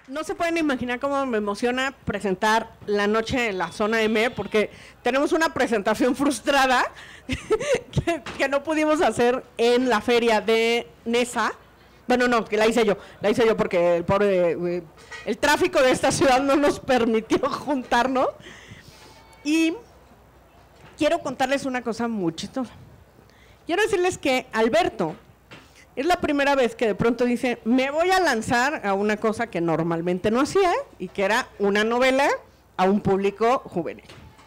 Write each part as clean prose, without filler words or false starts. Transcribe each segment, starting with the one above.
No se pueden imaginar cómo me emociona presentar La Noche en la Zona M, porque tenemos una presentación frustrada que no pudimos hacer en la feria de Nesa. Bueno, no, que la hice yo porque el pobre, el tráfico de esta ciudad no nos permitió juntarnos. Y quiero contarles una cosa muy chistosa. Quiero decirles que Alberto es la primera vez que de pronto dice, me voy a lanzar a una cosa que normalmente no hacía, y que era una novela a un público juvenil.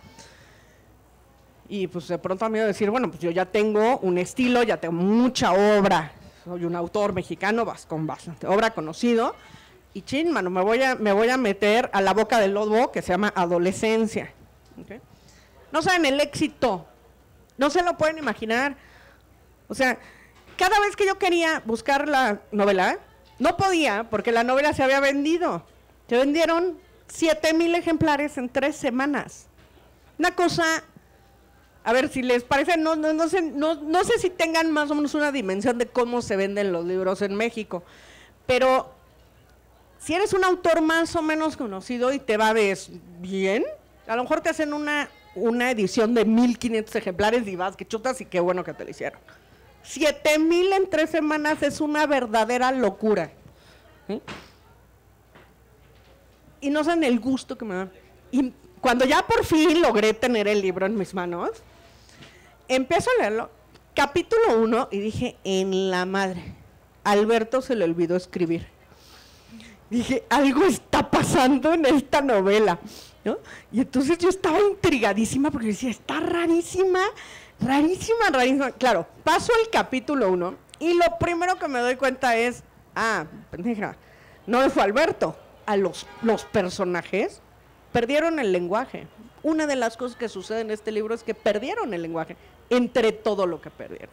Y pues de pronto a mí decir, bueno, pues yo ya tengo un estilo, ya tengo mucha obra, soy un autor mexicano con bastante obra conocido, y chin, mano, me voy a meter a la boca del lobo que se llama adolescencia. ¿Okay? No saben el éxito, no se lo pueden imaginar. O sea, cada vez que yo quería buscar la novela, no podía, porque la novela se había vendido. Se vendieron 7,000 ejemplares en 3 semanas. Una cosa, a ver si les parece, no sé si tengan más o menos una dimensión de cómo se venden los libros en México, pero si eres un autor más o menos conocido y te va bien, a lo mejor te hacen una edición de 1,500 ejemplares y vas que chutas y qué bueno que te lo hicieron. 7,000 en 3 semanas es una verdadera locura. ¿Sí? Y no saben el gusto que me da. Y cuando ya por fin logré tener el libro en mis manos, empiezo a leerlo, capítulo 1, y dije, en la madre, Alberto se le olvidó escribir. Dije, algo está pasando en esta novela, ¿no? Y entonces yo estaba intrigadísima porque decía, está rarísima. Claro, paso el capítulo 1 y lo primero que me doy cuenta es, pendeja, no fue Alberto, a los personajes perdieron el lenguaje. Una de las cosas que sucede en este libro es que perdieron el lenguaje, entre todo lo que perdieron.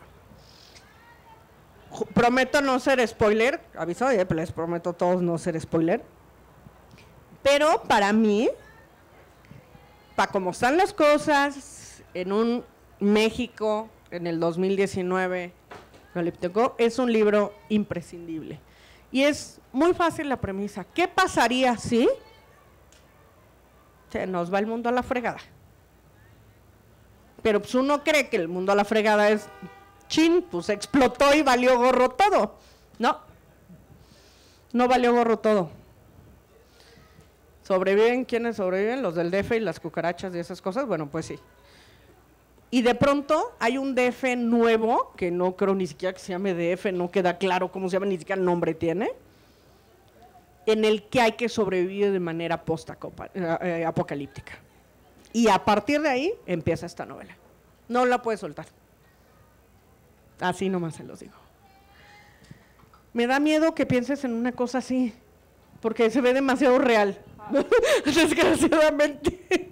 Prometo no ser spoiler, aviso, les prometo a todos no ser spoiler, pero para mí, para cómo están las cosas en un México en el 2019, es un libro imprescindible. Y es muy fácil la premisa. ¿Qué pasaría si se nos va el mundo a la fregada? Pero pues uno cree que el mundo a la fregada es chin, pues explotó y valió gorro todo. No valió gorro todo. ¿Sobreviven? ¿Quiénes sobreviven? Los del DF y las cucarachas y esas cosas. Bueno, pues sí. Y de pronto hay un DF nuevo, que no creo ni siquiera que se llame DF, no queda claro cómo se llama, ni siquiera nombre tiene, en el que hay que sobrevivir de manera post-apocalíptica. Y a partir de ahí empieza esta novela. No la puedes soltar. Así nomás se los digo. Me da miedo que pienses en una cosa así, porque se ve demasiado real, desgraciadamente.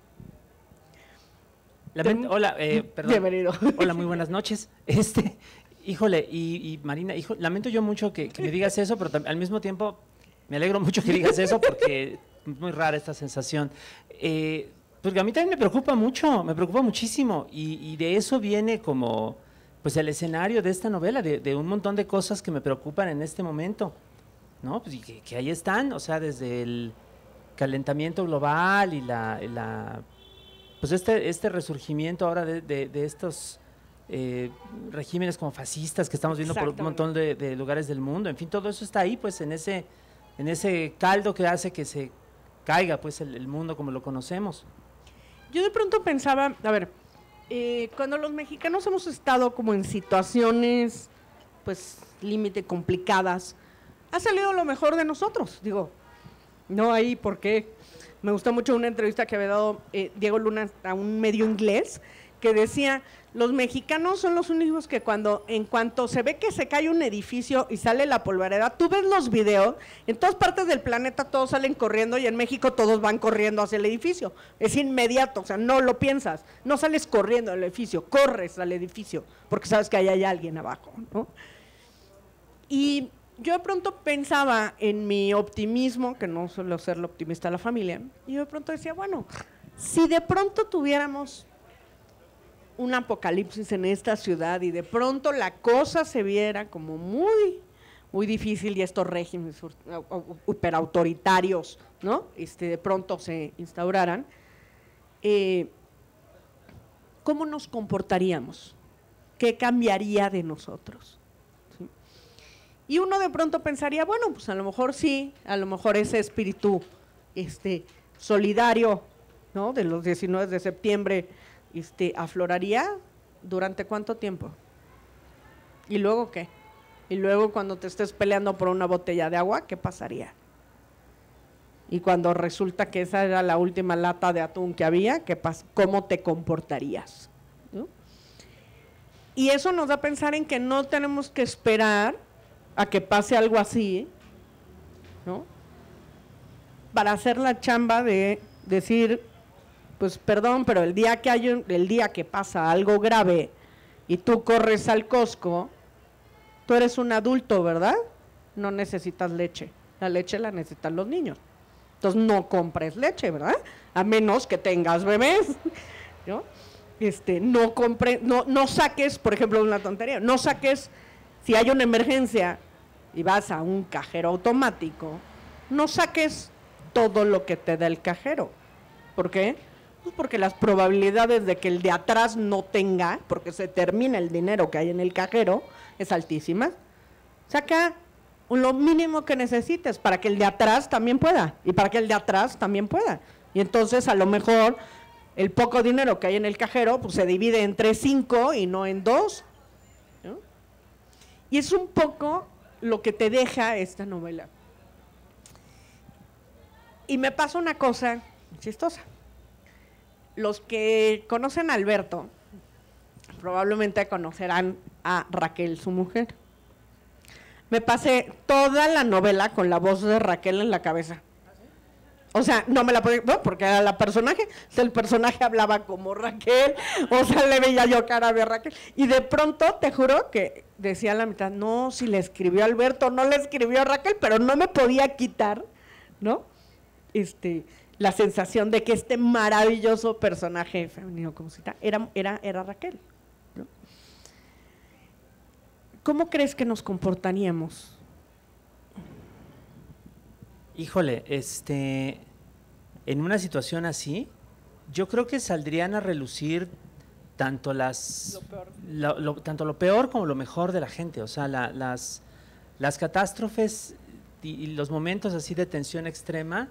Hola, perdón. Bienvenido. Hola, muy buenas noches. Híjole, y Marina, lamento yo mucho que me digas eso, pero al mismo tiempo me alegro mucho que digas eso porque es muy rara esta sensación. Porque a mí también me preocupa muchísimo, y de eso viene como pues el escenario de esta novela, de un montón de cosas que me preocupan en este momento, ¿no? Pues y que ahí están, o sea, desde el calentamiento global y pues este resurgimiento ahora de estos regímenes como fascistas que estamos viendo por un montón de lugares del mundo. En fin, todo eso está ahí, pues en ese caldo que hace que se caiga pues el mundo como lo conocemos. Yo de pronto pensaba, a ver, cuando los mexicanos hemos estado como en situaciones pues límite complicadas, ha salido lo mejor de nosotros, digo, no hay por qué. Me gustó mucho una entrevista que había dado Diego Luna a un medio inglés que decía, los mexicanos son los únicos que en cuanto se ve que se cae un edificio y sale la polvareda, tú ves los videos, en todas partes del planeta todos salen corriendo y en México todos van corriendo hacia el edificio. Es inmediato, o sea, no lo piensas, no sales corriendo al edificio, corres al edificio porque sabes que ahí hay alguien abajo, ¿no? Y yo de pronto pensaba en mi optimismo, que no suelo ser la optimista de la familia, y yo de pronto decía, bueno, si de pronto tuviéramos un apocalipsis en esta ciudad y de pronto la cosa se viera como muy muy difícil y estos regímenes hiperautoritarios, ¿no? De pronto se instauraran, ¿cómo nos comportaríamos? ¿Qué cambiaría de nosotros? ¿Sí? Y uno de pronto pensaría, bueno, pues a lo mejor sí, a lo mejor ese espíritu solidario, ¿no? De los 19 de septiembre afloraría. ¿Durante cuánto tiempo? ¿Y luego qué? Y luego cuando te estés peleando por una botella de agua, ¿qué pasaría? Y cuando resulta que esa era la última lata de atún que había, ¿cómo te comportarías? ¿No? Y eso nos da a pensar en que no tenemos que esperar a que pase algo así, ¿no? Para hacer la chamba de decir, pues perdón, pero el día que pasa algo grave y tú corres al Costco, tú eres un adulto, ¿verdad? No necesitas leche. La leche la necesitan los niños. Entonces no compres leche, ¿verdad? A menos que tengas bebés, ¿no? No saques, por ejemplo, una tontería, no saques, si hay una emergencia y vas a un cajero automático, no saques todo lo que te da el cajero. ¿Por qué? Pues porque las probabilidades de que el de atrás no tenga, porque se termina el dinero que hay en el cajero, es altísima. Saca lo mínimo que necesites para que el de atrás también pueda y para que el de atrás también pueda. Y entonces a lo mejor el poco dinero que hay en el cajero pues se divide entre 5 y no en 2, ¿no? Y es un poco lo que te deja esta novela. Y me pasa una cosa chistosa. Los que conocen a Alberto probablemente conocerán a Raquel, su mujer. Me pasé toda la novela con la voz de Raquel en la cabeza. O sea, no me la podía, no, porque era la personaje, o sea, el personaje hablaba como Raquel, o sea, le veía yo cara de Raquel. Y de pronto, te juro que decía a la mitad, no, si le escribió Alberto, no le escribió Raquel, pero no me podía quitar, ¿no? La sensación de que este maravilloso personaje femenino, como se llama, era Raquel, ¿no? ¿Cómo crees que nos comportaríamos? Híjole, en una situación así, yo creo que saldrían a relucir tanto tanto lo peor como lo mejor de la gente. O sea, las catástrofes y los momentos así de tensión extrema,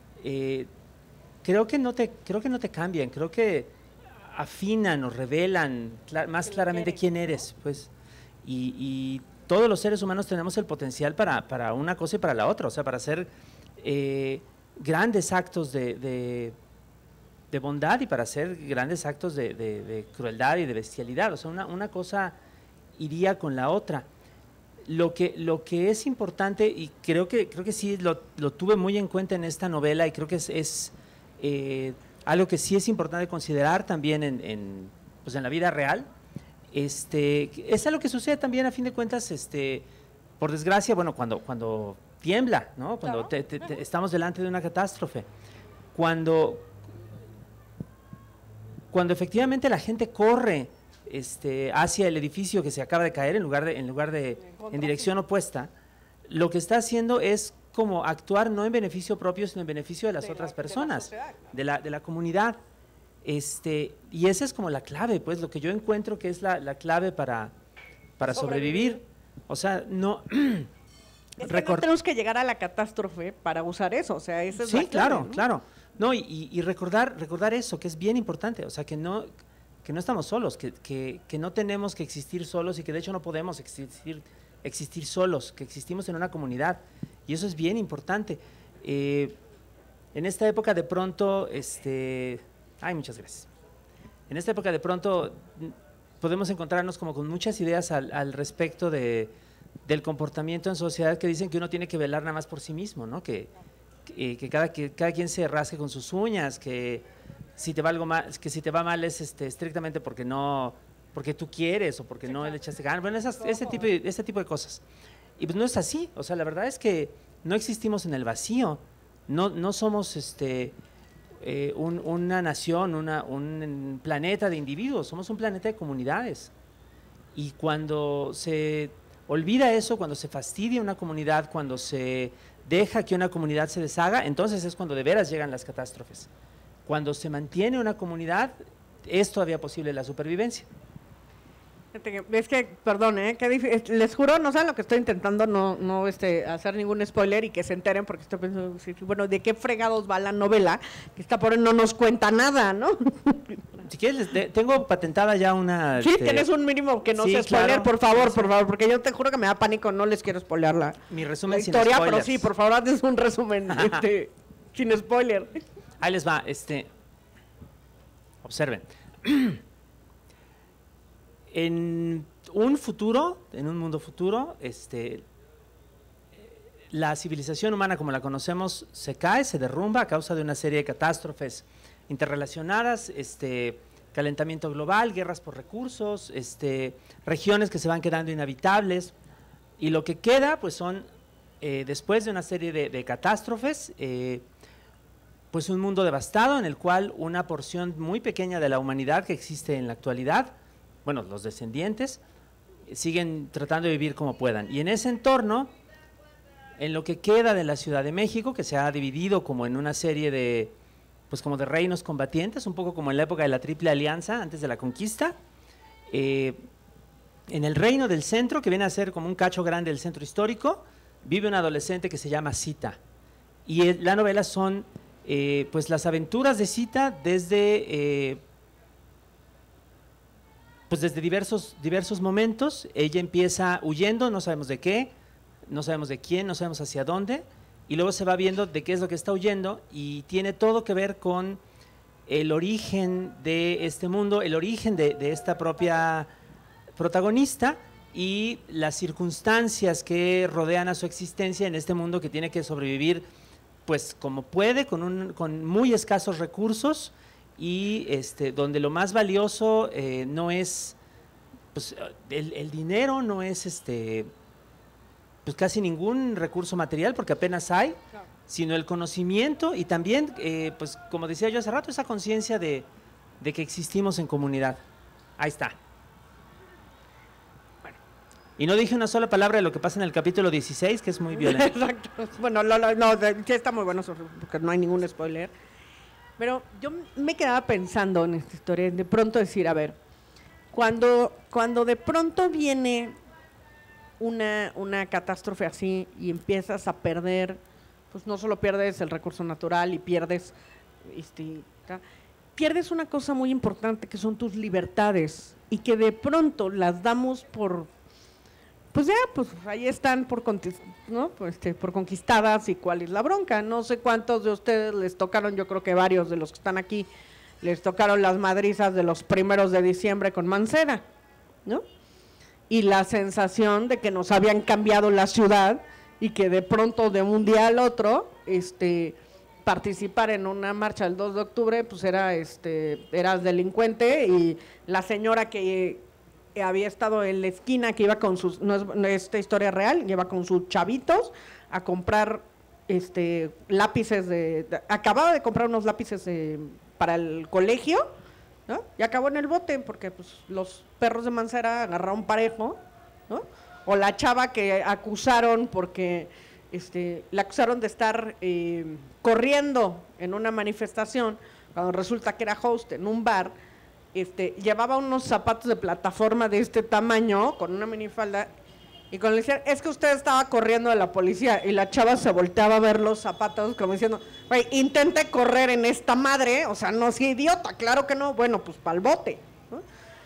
creo que no te cambian, creo que afinan o revelan más claramente quién eres, pues. Y todos los seres humanos tenemos el potencial para una cosa y para la otra, o sea, para hacer grandes actos de bondad y para hacer grandes actos de crueldad y de bestialidad. O sea, una cosa iría con la otra. Lo que es importante, y creo que sí lo tuve muy en cuenta en esta novela, y creo que es algo que sí es importante considerar también pues en la vida real, es algo que sucede también a fin de cuentas, por desgracia, bueno, cuando tiembla, ¿no? Cuando claro. Estamos delante de una catástrofe, cuando efectivamente la gente corre hacia el edificio que se acaba de caer en dirección opuesta, lo que está haciendo es como actuar no en beneficio propio, sino en beneficio de las otras personas, de la comunidad. Y esa es como la clave, pues, lo que yo encuentro que es la clave para sobrevivir. O sea, no... Es que no tenemos que llegar a la catástrofe para usar eso, o sea, esa es sí, la clave, claro, ¿no? claro. No, y recordar eso, que es bien importante, o sea, que no estamos solos, que no tenemos que existir solos y que de hecho no podemos existir solos, que existimos en una comunidad, y eso es bien importante. En esta época de pronto, muchas gracias. En esta época de pronto podemos encontrarnos como con muchas ideas al respecto del comportamiento en sociedad que dicen que uno tiene que velar nada más por sí mismo, ¿no? Que cada quien se rasque con sus uñas, que si te va algo mal, que si te va mal es estrictamente porque tú quieres o porque no le echaste ganas, bueno, ese tipo de cosas. Y pues no es así, o sea, la verdad es que no existimos en el vacío, no somos una nación, un planeta de individuos, somos un planeta de comunidades. Y cuando se olvida eso, cuando se fastidia una comunidad, cuando se deja que una comunidad se deshaga, entonces es cuando de veras llegan las catástrofes. Cuando se mantiene una comunidad, es todavía posible la supervivencia. Es que, perdón, les juro, no saben lo que estoy intentando, no hacer ningún spoiler y que se enteren, porque estoy pensando, bueno, ¿de qué fregados va la novela? Que esta pobre no nos cuenta nada, ¿no? Si quieres, tengo patentada ya una... Sí, tienes un mínimo que no sea spoiler, claro, por favor, porque yo te juro que me da pánico, no les quiero spoiler mi resumen la historia, sin pero sí, por favor, hazles un resumen sin spoiler. Ahí les va, observen. En un futuro, en un mundo futuro, la civilización humana como la conocemos se cae, se derrumba a causa de una serie de catástrofes interrelacionadas, calentamiento global, guerras por recursos, regiones que se van quedando inhabitables, y lo que queda pues son, después de una serie de catástrofes, pues un mundo devastado en el cual una porción muy pequeña de la humanidad que existe en la actualidad, bueno, los descendientes, siguen tratando de vivir como puedan. Y en ese entorno, en lo que queda de la Ciudad de México, que se ha dividido como en una serie de, pues como de reinos combatientes, un poco como en la época de la Triple Alianza, antes de la conquista, en el reino del centro, que viene a ser como un cacho grande del centro histórico, vive un adolescente que se llama Sita. Y la novela son, pues las aventuras de Sita desde... pues desde diversos momentos. Ella empieza huyendo, no sabemos de qué, no sabemos de quién, no sabemos hacia dónde, y luego se va viendo de qué es lo que está huyendo, y tiene todo que ver con el origen de este mundo, el origen de esta propia protagonista, y las circunstancias que rodean a su existencia en este mundo que tiene que sobrevivir pues como puede, con muy escasos recursos, y donde lo más valioso no es pues el dinero, no es pues casi ningún recurso material, porque apenas hay, sino el conocimiento, y también pues como decía yo hace rato, esa conciencia de que existimos en comunidad. Ahí está. Bueno, y no dije una sola palabra de lo que pasa en el capítulo 16, que es muy violento. Exacto. Bueno, no, sí está muy bueno, porque no hay ningún spoiler. Pero yo me quedaba pensando en esta historia, de pronto decir, a ver, cuando de pronto viene una catástrofe así y empiezas a perder, pues no solo pierdes el recurso natural y pierdes, pierdes una cosa muy importante que son tus libertades, y que de pronto las damos por, pues ya, pues ahí están ¿no? Por conquistadas, y cuál es la bronca. No sé cuántos de ustedes les tocaron, yo creo que varios de los que están aquí, les tocaron las madrizas de los 1 de diciembre con Mancera, ¿no? Y la sensación de que nos habían cambiado la ciudad, y que de pronto de un día al otro, participar en una marcha el 2 de octubre, pues eras delincuente, y la señora que había estado en la esquina, que iba con sus, no es esta historia real, lleva con sus chavitos a comprar lápices acababa de comprar unos lápices para el colegio, ¿no? Y acabó en el bote, porque pues los perros de Mancera agarraron parejo, ¿no? O la chava que acusaron porque la acusaron de estar corriendo en una manifestación, cuando resulta que era host en un bar. Llevaba unos zapatos de plataforma de este tamaño, con una minifalda, y cuando le decían, es que usted estaba corriendo de la policía, y la chava se volteaba a ver los zapatos como diciendo, güey, intente correr en esta madre, o sea, no sea idiota, claro que no, bueno, pues pa'l bote, ¿no?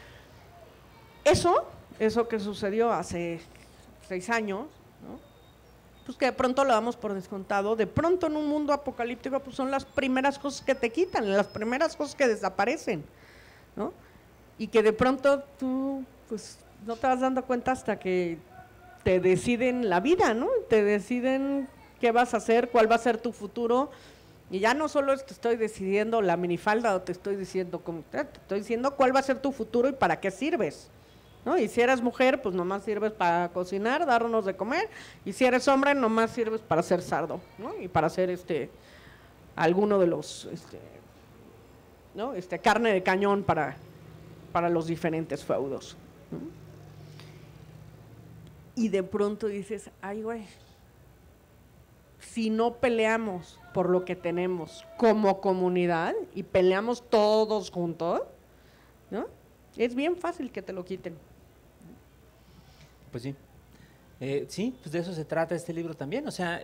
Eso que sucedió hace 6 años, ¿no? Pues que de pronto lo damos por descontado, de pronto en un mundo apocalíptico, pues son las primeras cosas que te quitan, las primeras cosas que desaparecen, ¿no? Y que de pronto tú pues no te vas dando cuenta hasta que te deciden la vida, ¿no? Te deciden qué vas a hacer, cuál va a ser tu futuro, y ya no solo te estoy decidiendo la minifalda, o te estoy diciendo cuál va a ser tu futuro y para qué sirves, ¿no? Y si eres mujer, pues nomás sirves para cocinar, darnos de comer, y si eres hombre, nomás sirves para ser sardo, ¿no? Y para hacer alguno de los ¿no? Carne de cañón para los diferentes feudos, ¿no? y de pronto dices, ay, güey, si no peleamos por lo que tenemos como comunidad y peleamos todos juntos, ¿no? Es bien fácil que te lo quiten. Pues sí. Sí, pues de eso se trata este libro también. O sea,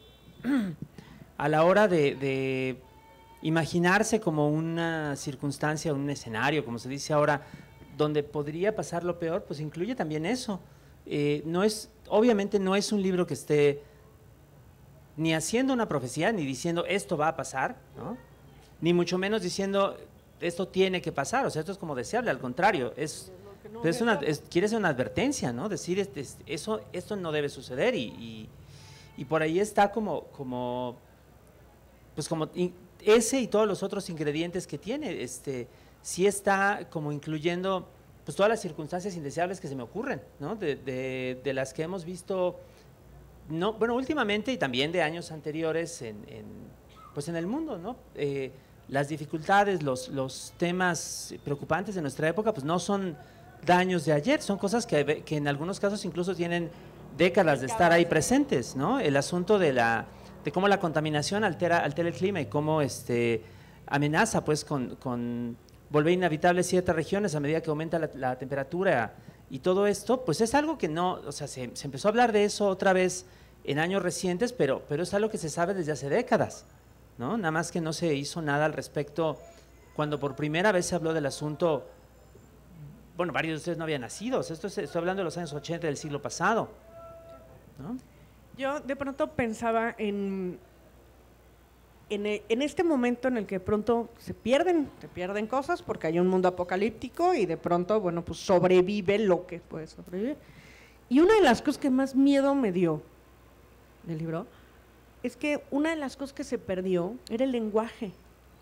a la hora de imaginarse como una circunstancia, un escenario, como se dice ahora, donde podría pasar lo peor, pues incluye también eso. Obviamente no es un libro que esté ni haciendo una profecía, ni diciendo esto va a pasar, ¿no? Ni mucho menos diciendo esto tiene que pasar. O sea, esto es como deseable, al contrario, quiere ser una advertencia, ¿no? Decir esto no debe suceder y por ahí está como ese y todos los otros ingredientes que tiene, sí está como incluyendo pues todas las circunstancias indeseables que se me ocurren, ¿no? De las que hemos visto, no, bueno, últimamente y también de años anteriores pues en el mundo, ¿no? Las dificultades, los temas preocupantes de nuestra época, pues no son daños de ayer, son cosas que en algunos casos incluso tienen décadas de estar ahí presentes, ¿no? El asunto de cómo la contaminación altera el clima y cómo amenaza pues con volver inhabitables ciertas regiones a medida que aumenta la temperatura y todo esto, pues es algo que no, o sea, se empezó a hablar de eso otra vez en años recientes, pero es algo que se sabe desde hace décadas, ¿no? Nada más que no se hizo nada al respecto cuando por primera vez se habló del asunto. Bueno, varios de ustedes no habían nacido, o sea, estoy hablando de los años 80 del siglo pasado, ¿no? Yo de pronto pensaba en este momento en el que de pronto se pierden cosas porque hay un mundo apocalíptico y de pronto, bueno, pues sobrevive lo que puede sobrevivir. Y una de las cosas que más miedo me dio del libro es que una de las cosas que se perdió era el lenguaje.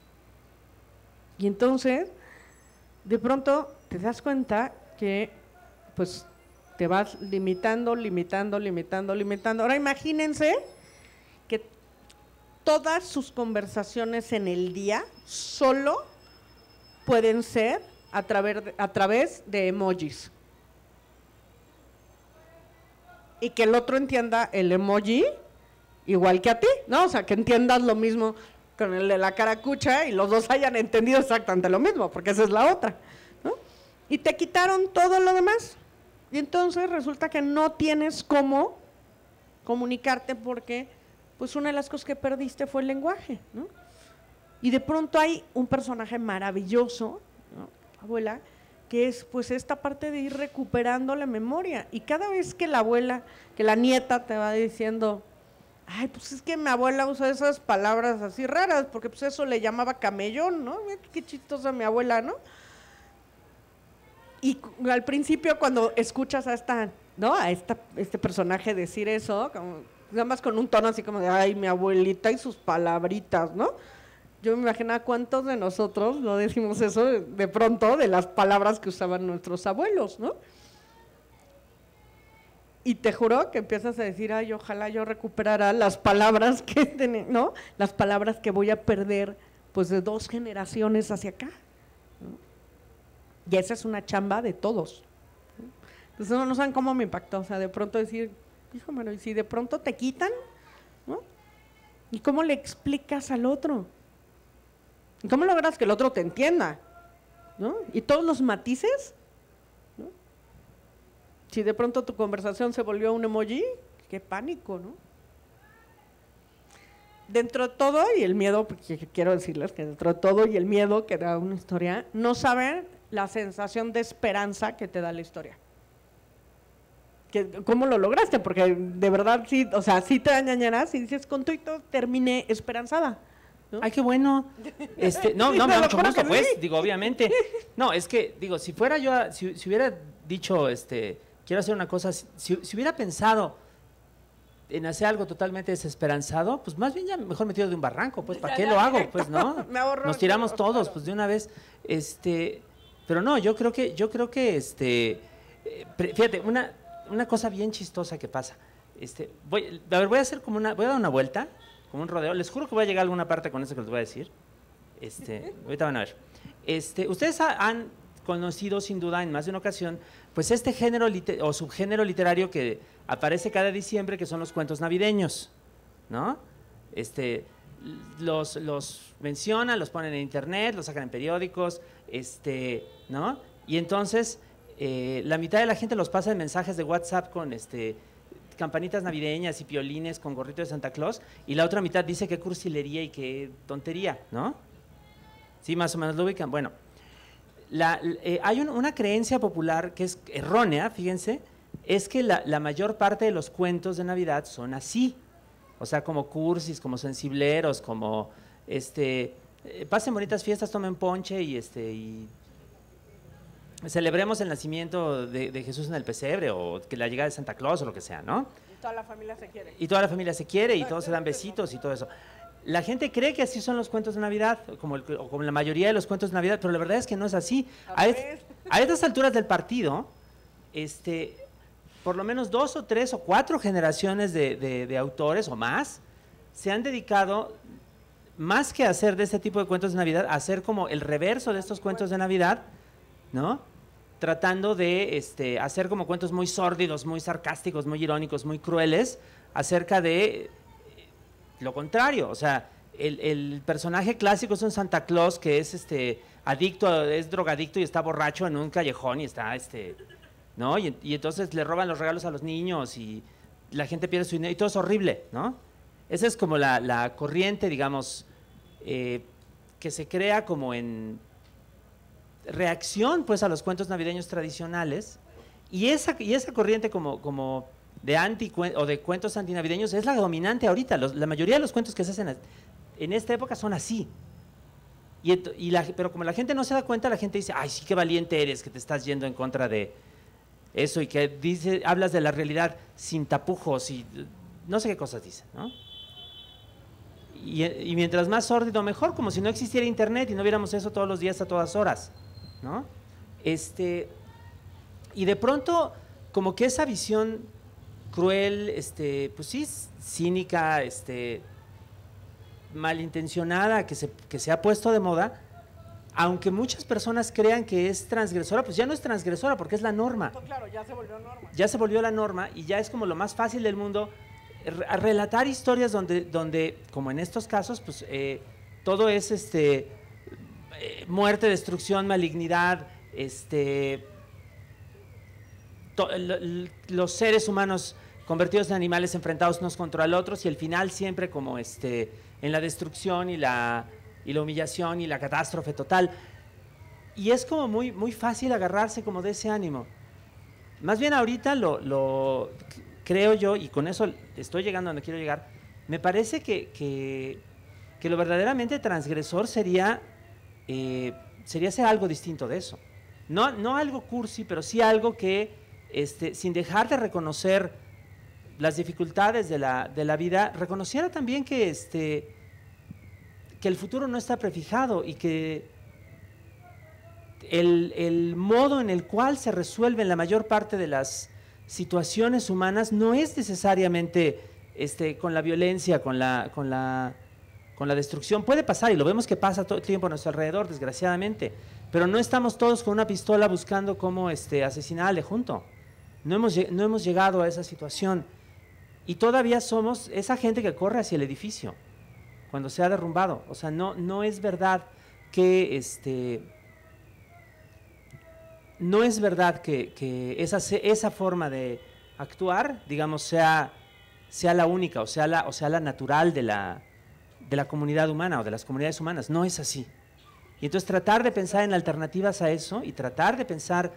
Y entonces, de pronto te das cuenta que pues te vas limitando. Ahora imagínense que todas sus conversaciones en el día solo pueden ser a través de emojis. Y que el otro entienda el emoji igual que a ti, ¿no? O sea, que entiendas lo mismo con el de la caracucha y los dos hayan entendido exactamente lo mismo, porque esa es la otra, ¿no? Y te quitaron todo lo demás. Y entonces resulta que no tienes cómo comunicarte porque pues una de las cosas que perdiste fue el lenguaje, ¿no? Y de pronto hay un personaje maravilloso, ¿no? Abuela, que es pues esta parte de ir recuperando la memoria. Y cada vez que la nieta te va diciendo, ay, pues es que mi abuela usa esas palabras así raras, porque pues eso le llamaba camellón, ¿no? Qué chistosa mi abuela, ¿no? Y al principio cuando escuchas a este personaje decir eso, como, nada más con un tono así como de, ay, mi abuelita y sus palabritas, ¿no? Yo me imaginaba cuántos de nosotros no decimos eso de pronto de las palabras que usaban nuestros abuelos, ¿no? Y te juro que empiezas a decir, ay, ojalá yo recuperara las palabras ¿no? Las palabras que voy a perder pues de 2 generaciones hacia acá, ¿no? Y esa es una chamba de todos. Entonces no saben cómo me impactó, o sea, de pronto decir, hijo, mano, y si de pronto te quitan, ¿no? ¿Y cómo le explicas al otro? ¿Y cómo logras que el otro te entienda? ¿No? Y todos los matices, ¿no? Si de pronto tu conversación se volvió un emoji, qué pánico, ¿no? Dentro de todo y el miedo, porque quiero decirles que dentro de todo y el miedo que da una historia, no saben la sensación de esperanza que te da la historia. ¿Cómo lo lograste? Porque de verdad sí, o sea, sí te dañarás y dices, con todo y todo terminé esperanzada, ¿no? Ay, qué bueno. No, me da mucho gusto, pues, sí. Digo, obviamente. No, es que, digo, si fuera yo, si hubiera dicho, quiero hacer una cosa, si hubiera pensado en hacer algo totalmente desesperanzado, pues más bien ya mejor metido de un barranco, pues, ¿para qué lo hago? Pues, ¿no? Nos tiramos todos, pues, de una vez. Pero no, yo creo que, fíjate, una cosa bien chistosa que pasa. Voy a hacer voy a dar una vuelta, como un rodeo. Les juro que voy a llegar a alguna parte con eso que les voy a decir. Ahorita van a ver. Ustedes conocido sin duda en más de una ocasión, pues este género o subgénero literario que aparece cada diciembre, que son los cuentos navideños, ¿no? Los mencionan, los ponen en internet, los sacan en periódicos, ¿no? Y entonces la mitad de la gente los pasa en mensajes de WhatsApp con campanitas navideñas y piolines con gorrito de Santa Claus, y la otra mitad dice qué cursilería y qué tontería, ¿no? Sí, más o menos lo ubican. Bueno, hay una creencia popular que es errónea, fíjense, es que la mayor parte de los cuentos de Navidad son así, o sea, como cursis, como sensibleros, como, pasen bonitas fiestas, tomen ponche y celebremos el nacimiento de Jesús en el pesebre, o que la llegada de Santa Claus, o lo que sea, ¿no? Y toda la familia se quiere. Y toda la familia se quiere, y todos se dan besitos y todo eso. La gente cree que así son los cuentos de Navidad, como la mayoría de los cuentos de Navidad, pero la verdad es que no es así. A estas alturas del partido, por lo menos 2 o 3 o 4 generaciones de autores o más se han dedicado, más que a hacer de este tipo de cuentos de Navidad, a hacer como el reverso de estos cuentos de Navidad, ¿no? Tratando de hacer como cuentos muy sórdidos, muy sarcásticos, muy irónicos, muy crueles, acerca de lo contrario. O sea, el personaje clásico es un Santa Claus que es adicto, es drogadicto y está borracho en un callejón y está ¿no? Y entonces le roban los regalos a los niños y la gente pierde su dinero y todo es horrible, ¿no? Esa es como la corriente, digamos, que se crea como en reacción pues a los cuentos navideños tradicionales, y esa corriente como de o de cuentos antinavideños es la dominante ahorita. La mayoría de los cuentos que se hacen en esta época son así. Pero como la gente no se da cuenta, la gente dice, ay, sí, qué valiente eres, que te estás yendo en contra de eso, y que hablas de la realidad sin tapujos y no sé qué cosas dicen, ¿no? Y mientras más sórdido, mejor, como si no existiera internet y no viéramos eso todos los días a todas horas, ¿no? Y de pronto, como que esa visión cruel, pues sí, cínica, malintencionada, que se ha puesto de moda, aunque muchas personas crean que es transgresora, pues ya no es transgresora porque es la norma. Claro, ya se volvió norma. Ya se volvió la norma y ya es como lo más fácil del mundo relatar historias donde como en estos casos, pues todo es muerte, destrucción, malignidad, los seres humanos convertidos en animales enfrentados unos contra los otros, y el final siempre como en la destrucción y la humillación y la catástrofe total. Y es como muy, muy fácil agarrarse como de ese ánimo. Más bien ahorita lo creo yo, y con eso estoy llegando a donde quiero llegar, me parece que lo verdaderamente transgresor sería hacer algo distinto de eso. No algo cursi, pero sí algo que, sin dejar de reconocer las dificultades de la vida, reconociera también que el futuro no está prefijado, y que el modo en el cual se resuelven la mayor parte de las situaciones humanas no es necesariamente con la violencia, con la destrucción. Puede pasar, y lo vemos que pasa todo el tiempo a nuestro alrededor, desgraciadamente, pero no estamos todos con una pistola buscando cómo asesinar al de junto. No hemos llegado a esa situación, y todavía somos esa gente que corre hacia el edificio cuando se ha derrumbado. O sea, no es verdad que no es verdad que esa forma de actuar, digamos, sea la única, o sea la natural de la comunidad humana o de las comunidades humanas. No es así. Y entonces tratar de pensar en alternativas a eso, y tratar de pensar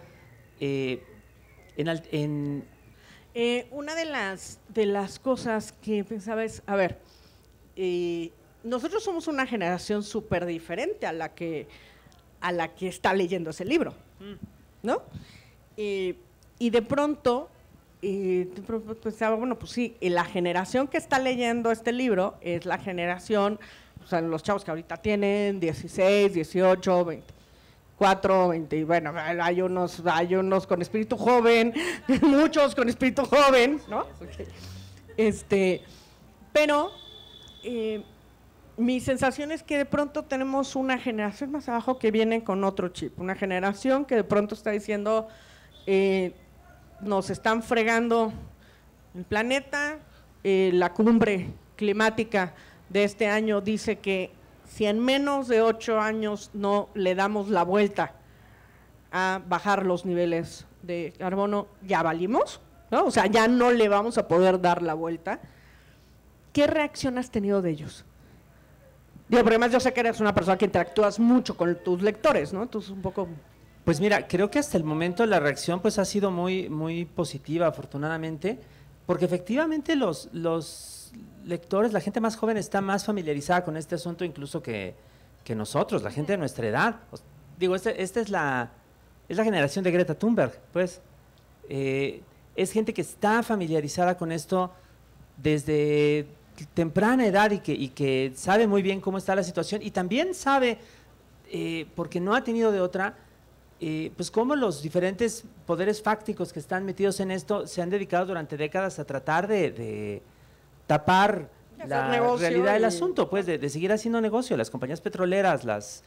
una de las cosas que pensaba es, a ver, nosotros somos una generación súper diferente a la que está leyendo ese libro, ¿no? Y de pronto pensaba, bueno, pues sí, la generación que está leyendo este libro es la generación, o sea, los chavos que ahorita tienen 16, 18, 24, 20, y bueno, hay unos con espíritu joven, muchos con espíritu joven, ¿no? Pero mi sensación es que de pronto tenemos una generación más abajo que viene con otro chip, una generación que de pronto está diciendo, nos están fregando el planeta, la cumbre climática de este año dice que si en menos de 8 años no le damos la vuelta a bajar los niveles de carbono, ya valimos, ¿no? O sea, ya no le vamos a poder dar la vuelta. ¿Qué reacción has tenido de ellos? Digo, porque además yo sé que eres una persona que interactúas mucho con tus lectores, ¿no? Entonces un poco… Pues mira, creo que hasta el momento la reacción pues ha sido muy, muy positiva, afortunadamente, porque efectivamente los lectores, la gente más joven está más familiarizada con este asunto incluso que nosotros, la gente de nuestra edad. Digo, esta es la generación de Greta Thunberg, pues. Es gente que está familiarizada con esto desde temprana edad y que sabe muy bien cómo está la situación y también sabe, porque no ha tenido de otra, pues cómo los diferentes poderes fácticos que están metidos en esto se han dedicado durante décadas a tratar de tapar la realidad del asunto, pues de seguir haciendo negocio. Las compañías petroleras, las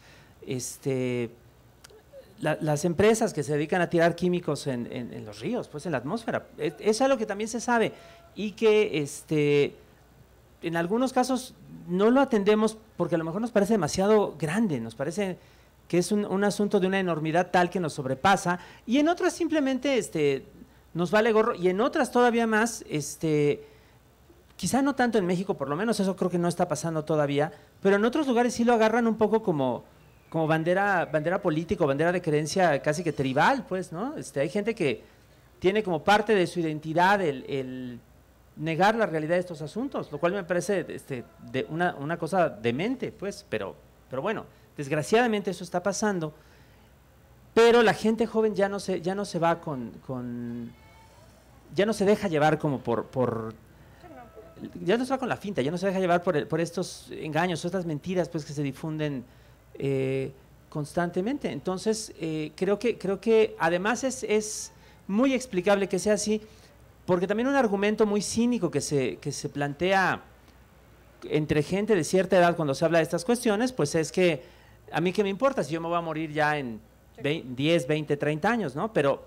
empresas que se dedican a tirar químicos en los ríos, pues en la atmósfera, es algo que también se sabe y que en algunos casos no lo atendemos porque a lo mejor nos parece demasiado grande, nos parece que es un asunto de una enormidad tal que nos sobrepasa, y en otras simplemente nos vale gorro, y en otras todavía más, quizá no tanto en México, por lo menos eso creo que no está pasando todavía, pero en otros lugares sí lo agarran un poco como bandera política o bandera de creencia casi que tribal, pues, ¿no? Hay gente que tiene como parte de su identidad el negar la realidad de estos asuntos, lo cual me parece de una cosa demente, pues, pero bueno, desgraciadamente eso está pasando, pero la gente joven ya no se va ya no se deja llevar como ya no se va con la finta, ya no se deja llevar por estos engaños, estas mentiras pues que se difunden constantemente. Entonces creo que además es muy explicable que sea así, porque también un argumento muy cínico que se plantea entre gente de cierta edad cuando se habla de estas cuestiones, pues es que a mí qué me importa si yo me voy a morir ya en 10, 20, 30 años, ¿no? Pero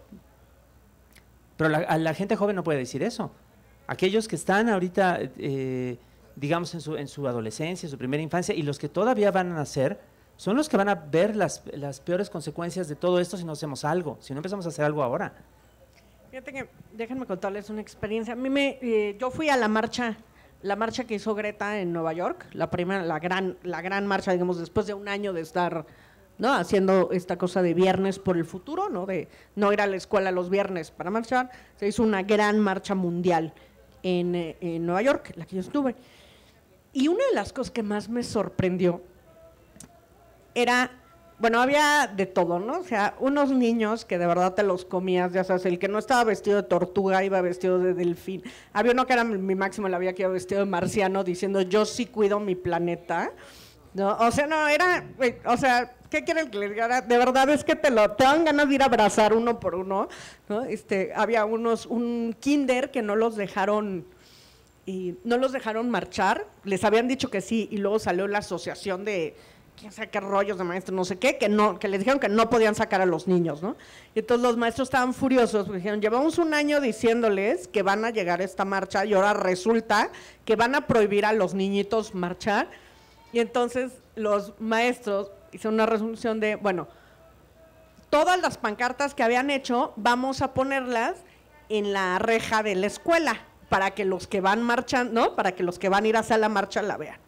la gente joven no puede decir eso. Aquellos que están ahorita, digamos, en su adolescencia, en su primera infancia, y los que todavía van a nacer, son los que van a ver las peores consecuencias de todo esto si no hacemos algo, si no empezamos a hacer algo ahora. Fíjate que, déjenme contarles una experiencia. A mí yo fui a la marcha que hizo Greta en Nueva York, la gran marcha, digamos, después de un año de estar, ¿no?, haciendo esta cosa de viernes por el futuro, ¿no?, de no ir a la escuela los viernes para marchar. Se hizo una gran marcha mundial en Nueva York, la que yo estuve. Y una de las cosas que más me sorprendió era, bueno, había de todo, ¿no? O sea, unos niños que de verdad te los comías, ya sabes, el que no estaba vestido de tortuga iba vestido de delfín. Había uno que era mi máximo, la había que iba vestido de marciano diciendo, yo sí cuido mi planeta, ¿no? O sea, no, o sea, ¿qué quieren que les diga? De verdad es que te dan ganas de ir a abrazar uno por uno, ¿no? Había un kinder que no los dejaron marchar, les habían dicho que sí, y luego salió la asociación de quién sabe qué rollos de maestros, no sé qué, que les dijeron que no podían sacar a los niños, ¿no? Y entonces los maestros estaban furiosos, porque dijeron, llevamos un año diciéndoles que van a llegar a esta marcha y ahora resulta que van a prohibir a los niñitos marchar. Y entonces los maestros hicieron una resolución de, bueno, todas las pancartas que habían hecho, vamos a ponerlas en la reja de la escuela, para que los que van marchando, ¿no?, para que los que van a ir hacia la marcha la vean.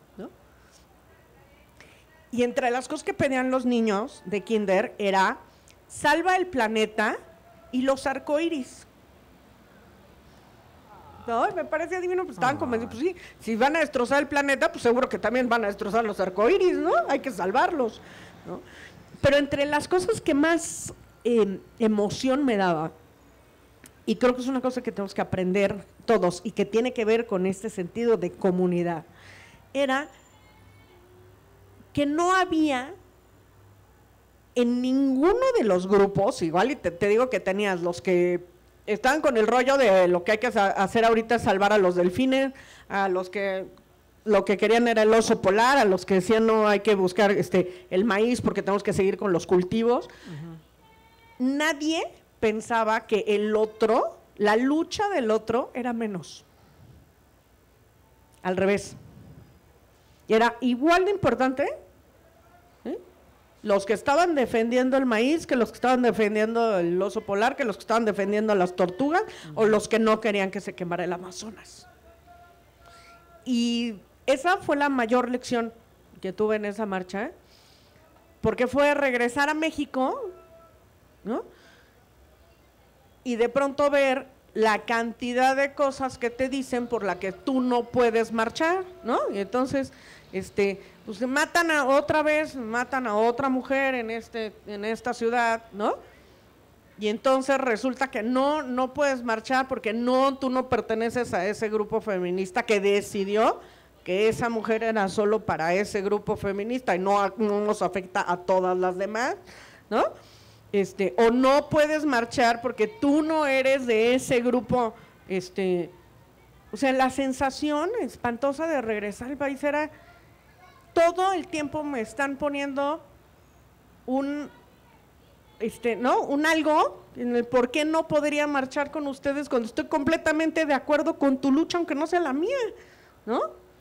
Y entre las cosas que pedían los niños de kinder era, salva el planeta y los arcoíris. No, me parece divino, pues estaban convencidos, pues sí, si van a destrozar el planeta, pues seguro que también van a destrozar los arcoíris, ¿no? Hay que salvarlos, ¿no? Pero entre las cosas que más emoción me daba, y creo que es una cosa que tenemos que aprender todos y que tiene que ver con este sentido de comunidad, era que no había en ninguno de los grupos, igual y te digo que tenías los que estaban con el rollo de lo que hay que hacer ahorita es salvar a los delfines, a los que lo que querían era el oso polar, a los que decían no hay que buscar el maíz porque tenemos que seguir con los cultivos. Nadie pensaba que el otro, la lucha del otro era menos. Al revés. Y era igual de importante los que estaban defendiendo el maíz, que los que estaban defendiendo el oso polar, que los que estaban defendiendo las tortugas, o los que no querían que se quemara el Amazonas. Y esa fue la mayor lección que tuve en esa marcha, porque fue regresar a México, ¿no? Y de pronto ver la cantidad de cosas que te dicen por la que tú no puedes marchar, ¿no? Y entonces, pues matan a otra mujer en esta ciudad, ¿no? Y entonces resulta que no puedes marchar porque tú no perteneces a ese grupo feminista que decidió que esa mujer era solo para ese grupo feminista y no nos afecta a todas las demás, ¿no? O no puedes marchar porque tú no eres de ese grupo, o sea, la sensación espantosa de regresar al país era, todo el tiempo me están poniendo un algo en el por qué no podría marchar con ustedes cuando estoy completamente de acuerdo con tu lucha, aunque no sea la mía, ¿no?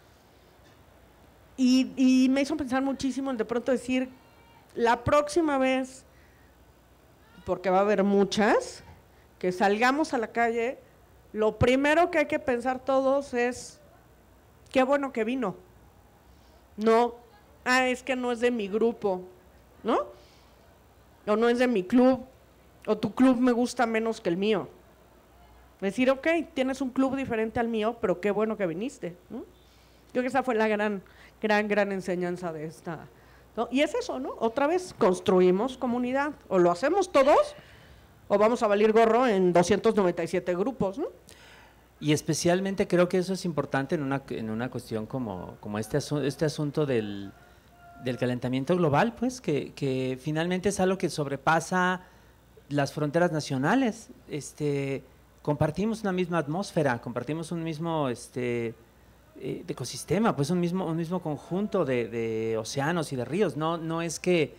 Y me hizo pensar muchísimo en de pronto decir, la próxima vez, porque va a haber muchas, que salgamos a la calle, lo primero que hay que pensar todos es, qué bueno que vino. No, es que no es de mi grupo, ¿no? O no es de mi club, o tu club me gusta menos que el mío. Decir, ok, tienes un club diferente al mío, pero qué bueno que viniste, ¿no? Yo creo que esa fue la gran enseñanza de esta, ¿no? Y es eso, ¿no? Otra vez, construimos comunidad, o lo hacemos todos, o vamos a valer gorro en 297 grupos, ¿no? Y especialmente creo que eso es importante en una cuestión como este asunto del calentamiento global, pues, que finalmente es algo que sobrepasa las fronteras nacionales. Compartimos una misma atmósfera, compartimos un mismo ecosistema, pues un mismo conjunto de océanos y de ríos. No es que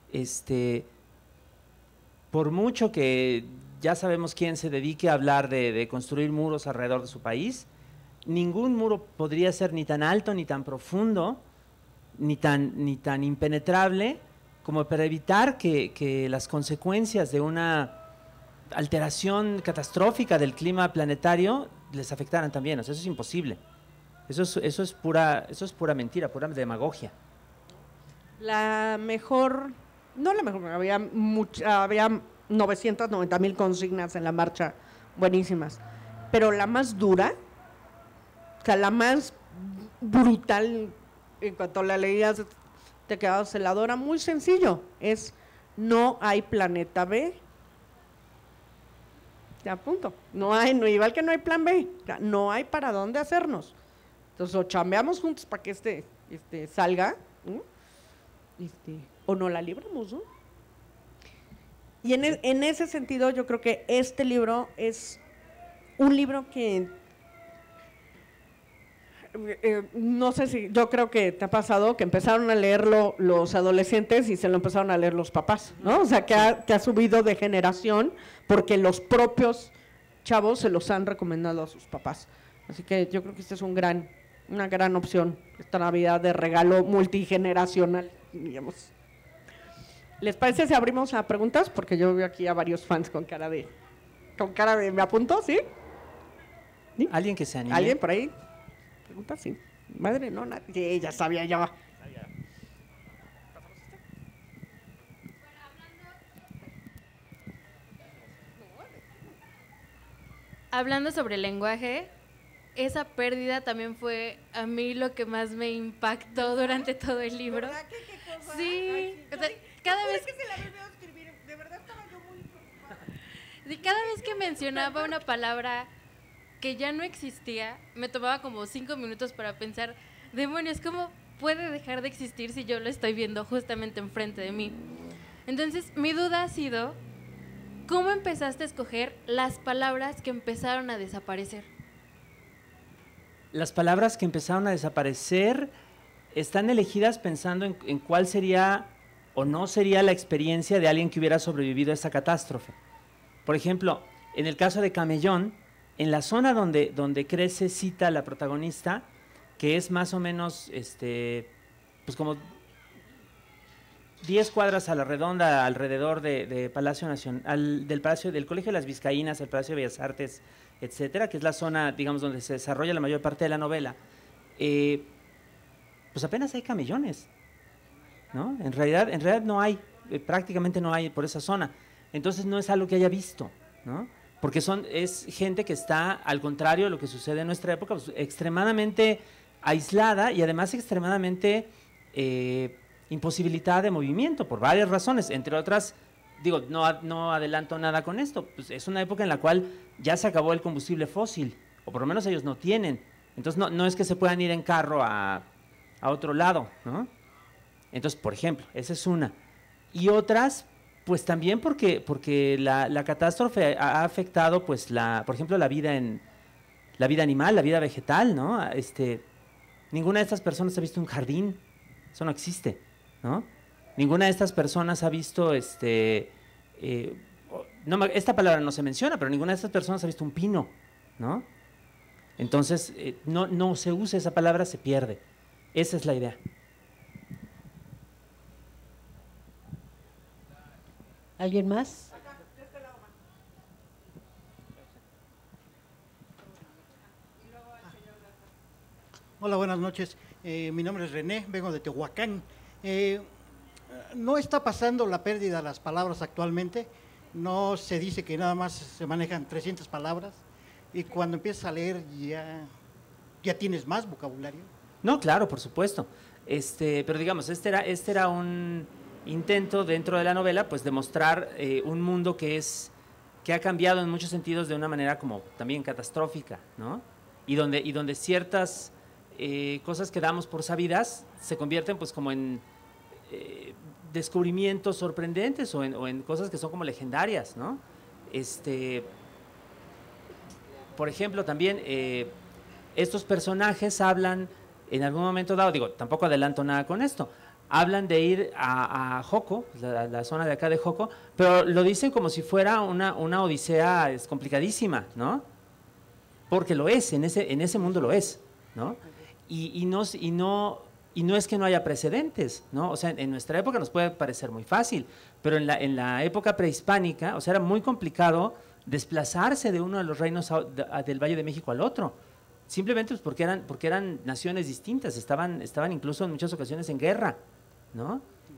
por mucho que ya sabemos quién se dedique a hablar de construir muros alrededor de su país, ningún muro podría ser ni tan alto, ni tan profundo, ni tan impenetrable como para evitar que las consecuencias de una alteración catastrófica del clima planetario les afectaran también. O sea, eso es imposible. Eso es pura mentira, pura demagogia. La mejor, no la mejor, había 990,000 consignas en la marcha, buenísimas, pero la más dura, o sea, la más brutal, en cuanto la leías te quedabas heladora, muy sencillo, es no hay planeta B. Ya, punto. No, igual que no hay plan B, no hay para dónde hacernos. Entonces, o chambeamos juntos para que salga, ¿no? O no la libramos, ¿no? Y en ese sentido, yo creo que este libro es un libro que no sé si, yo creo que te ha pasado que empezaron a leerlo los adolescentes y se lo empezaron a leer los papás, ¿no? O sea, que ha subido de generación porque los propios chavos se los han recomendado a sus papás. Así que yo creo que esta es una gran opción, esta Navidad de regalo multigeneracional, digamos. ¿Les parece si abrimos a preguntas? Porque yo veo aquí a varios fans con cara de ¿me apunto? ¿Sí? ¿Sí? ¿Alguien que se anime? ¿Alguien por ahí? ¿Preguntas? Sí. Madre, no, nadie. Sí, ya sabía yo. Hablando sobre el lenguaje, esa pérdida también fue a mí lo que más me impactó durante todo el libro. ¿Verdad? ¿Qué cosa? Sí, Ay, o sea, cada vez que se la volvió a escribir, de verdad estaba yo muy preocupada. sí, cada vez que mencionaba una palabra que ya no existía, me tomaba como 5 minutos para pensar, demonios, ¿cómo puede dejar de existir si yo lo estoy viendo justamente enfrente de mí? Entonces, mi duda ha sido, ¿cómo empezaste a escoger las palabras que empezaron a desaparecer? las palabras que empezaron a desaparecer están elegidas pensando en cuál sería o no sería la experiencia de alguien que hubiera sobrevivido a esta catástrofe. Por ejemplo, en el caso de Camellón, en la zona donde crece Cita, la protagonista, que es más o menos, pues como 10 cuadras a la redonda alrededor de Palacio Nacional, del Colegio de las Vizcaínas, el Palacio de Bellas Artes, etcétera, que es la zona, digamos, donde se desarrolla la mayor parte de la novela, pues apenas hay camellones, ¿no? En realidad no hay, prácticamente no hay por esa zona. Entonces no es algo que haya visto, ¿no? Porque es gente que está, al contrario de lo que sucede en nuestra época, pues, extremadamente aislada y además extremadamente imposibilitada de movimiento por varias razones, entre otras, digo, no adelanto nada con esto, pues es una época en la cual ya se acabó el combustible fósil, o por lo menos ellos no tienen, entonces no es que se puedan ir en carro a otro lado, ¿no? Entonces, por ejemplo, esa es una. Y otras, pues también porque la catástrofe ha afectado, pues, por ejemplo, la vida animal, la vida vegetal, ¿no? Ninguna de estas personas ha visto un jardín, eso no existe, ¿no? Ninguna de estas personas ha visto, esta palabra no se menciona, pero ninguna de estas personas ha visto un pino, ¿no? Entonces, no se usa esa palabra, se pierde. Esa es la idea. ¿Alguien más? Hola, buenas noches. Mi nombre es René, vengo de Tehuacán. No está pasando la pérdida de las palabras actualmente. No se dice que nada más se manejan 300 palabras y cuando empiezas a leer ya tienes más vocabulario. No, claro, por supuesto. Pero digamos, este era un intento dentro de la novela, pues, de mostrar un mundo que ha cambiado en muchos sentidos de una manera como también catastrófica, ¿no? Y donde ciertas cosas que damos por sabidas se convierten, pues, como en descubrimientos sorprendentes o en cosas que son como legendarias, ¿no? Por ejemplo, también estos personajes hablan en algún momento dado, digo, tampoco adelanto nada con esto, hablan de ir a Joco, la zona de acá de Joco, pero lo dicen como si fuera una odisea complicadísima, ¿no? Porque lo es, en ese mundo lo es, ¿no? Y no es que no haya precedentes, ¿no? O sea, en nuestra época nos puede parecer muy fácil, pero en la época prehispánica, o sea, era muy complicado desplazarse de uno de los reinos del Valle de México al otro. Simplemente, pues, porque eran naciones distintas, estaban incluso en muchas ocasiones en guerra, ¿no?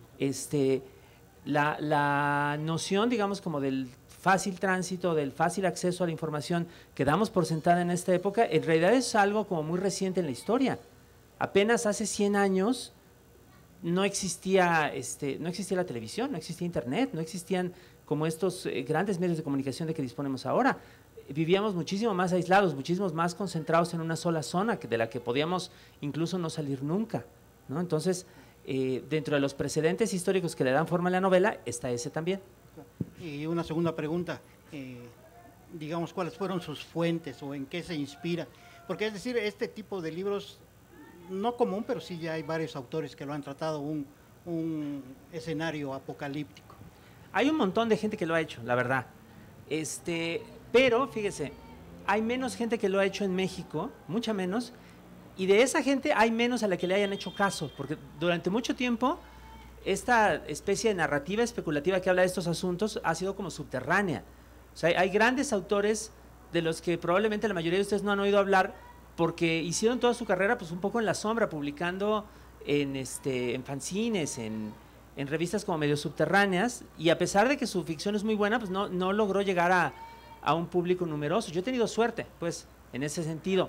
La noción, digamos, como del fácil tránsito, del fácil acceso a la información que damos por sentada en esta época, en realidad es algo como muy reciente en la historia. Apenas hace 100 años no existía la televisión, no existía internet, no existían como estos grandes medios de comunicación de que disponemos ahora. Vivíamos muchísimo más aislados, muchísimo más concentrados en una sola zona, de la que podíamos incluso no salir nunca, ¿no? Entonces, dentro de los precedentes históricos que le dan forma a la novela, está ese también. Y una segunda pregunta, digamos, ¿cuáles fueron sus fuentes o en qué se inspira? Porque es decir, este tipo de libros, no común, pero sí ya hay varios autores que lo han tratado, un escenario apocalíptico. Hay un montón de gente que lo ha hecho, la verdad. Pero, fíjese, hay menos gente que lo ha hecho en México, mucha menos, y de esa gente hay menos a la que le hayan hecho caso, porque durante mucho tiempo esta especie de narrativa especulativa que habla de estos asuntos ha sido como subterránea. O sea, hay grandes autores de los que probablemente la mayoría de ustedes no han oído hablar porque hicieron toda su carrera, pues, un poco en la sombra, publicando en fanzines, en revistas como medio subterráneas, y a pesar de que su ficción es muy buena, pues no logró llegar a un público numeroso. Yo he tenido suerte, pues, en ese sentido.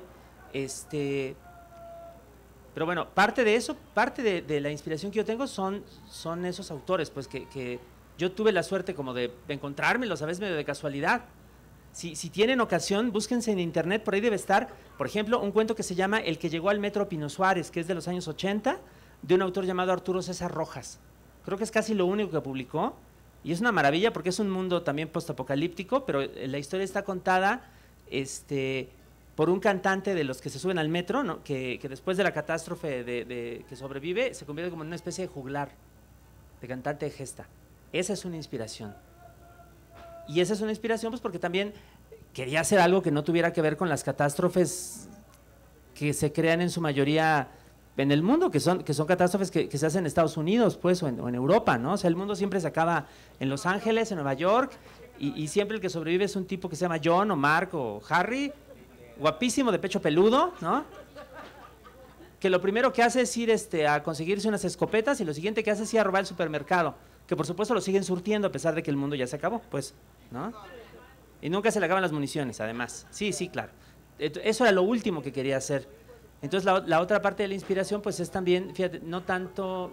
Pero bueno, parte de eso, parte de la inspiración que yo tengo son esos autores, pues, que yo tuve la suerte como de encontrármelos a veces medio de casualidad. Si tienen ocasión, búsquense en internet, por ahí debe estar, por ejemplo, un cuento que se llama El que llegó al metro Pino Suárez, que es de los años 80, de un autor llamado Arturo César Rojas. Creo que es casi lo único que publicó, y es una maravilla porque es un mundo también postapocalíptico, pero la historia está contada por un cantante de los que se suben al metro, ¿no? que después de la catástrofe que sobrevive, se convierte como en una especie de juglar, de cantante de gesta. Esa es una inspiración. Y esa es una inspiración pues porque también quería hacer algo que no tuviera que ver con las catástrofes que se crean en su mayoría en el mundo, que son catástrofes que se hacen en Estados Unidos, pues, o en Europa, ¿no? O sea, el mundo siempre se acaba en Los Ángeles, en Nueva York, y siempre el que sobrevive es un tipo que se llama John o Mark o Harry, guapísimo, de pecho peludo, ¿no? Que lo primero que hace es ir a conseguirse unas escopetas y lo siguiente que hace es ir a robar el supermercado, que por supuesto lo siguen surtiendo a pesar de que el mundo ya se acabó, pues, ¿no? Y nunca se le acaban las municiones, además. Sí, claro. Eso era lo último que quería hacer. Entonces la otra parte de la inspiración pues es también, fíjate, no tanto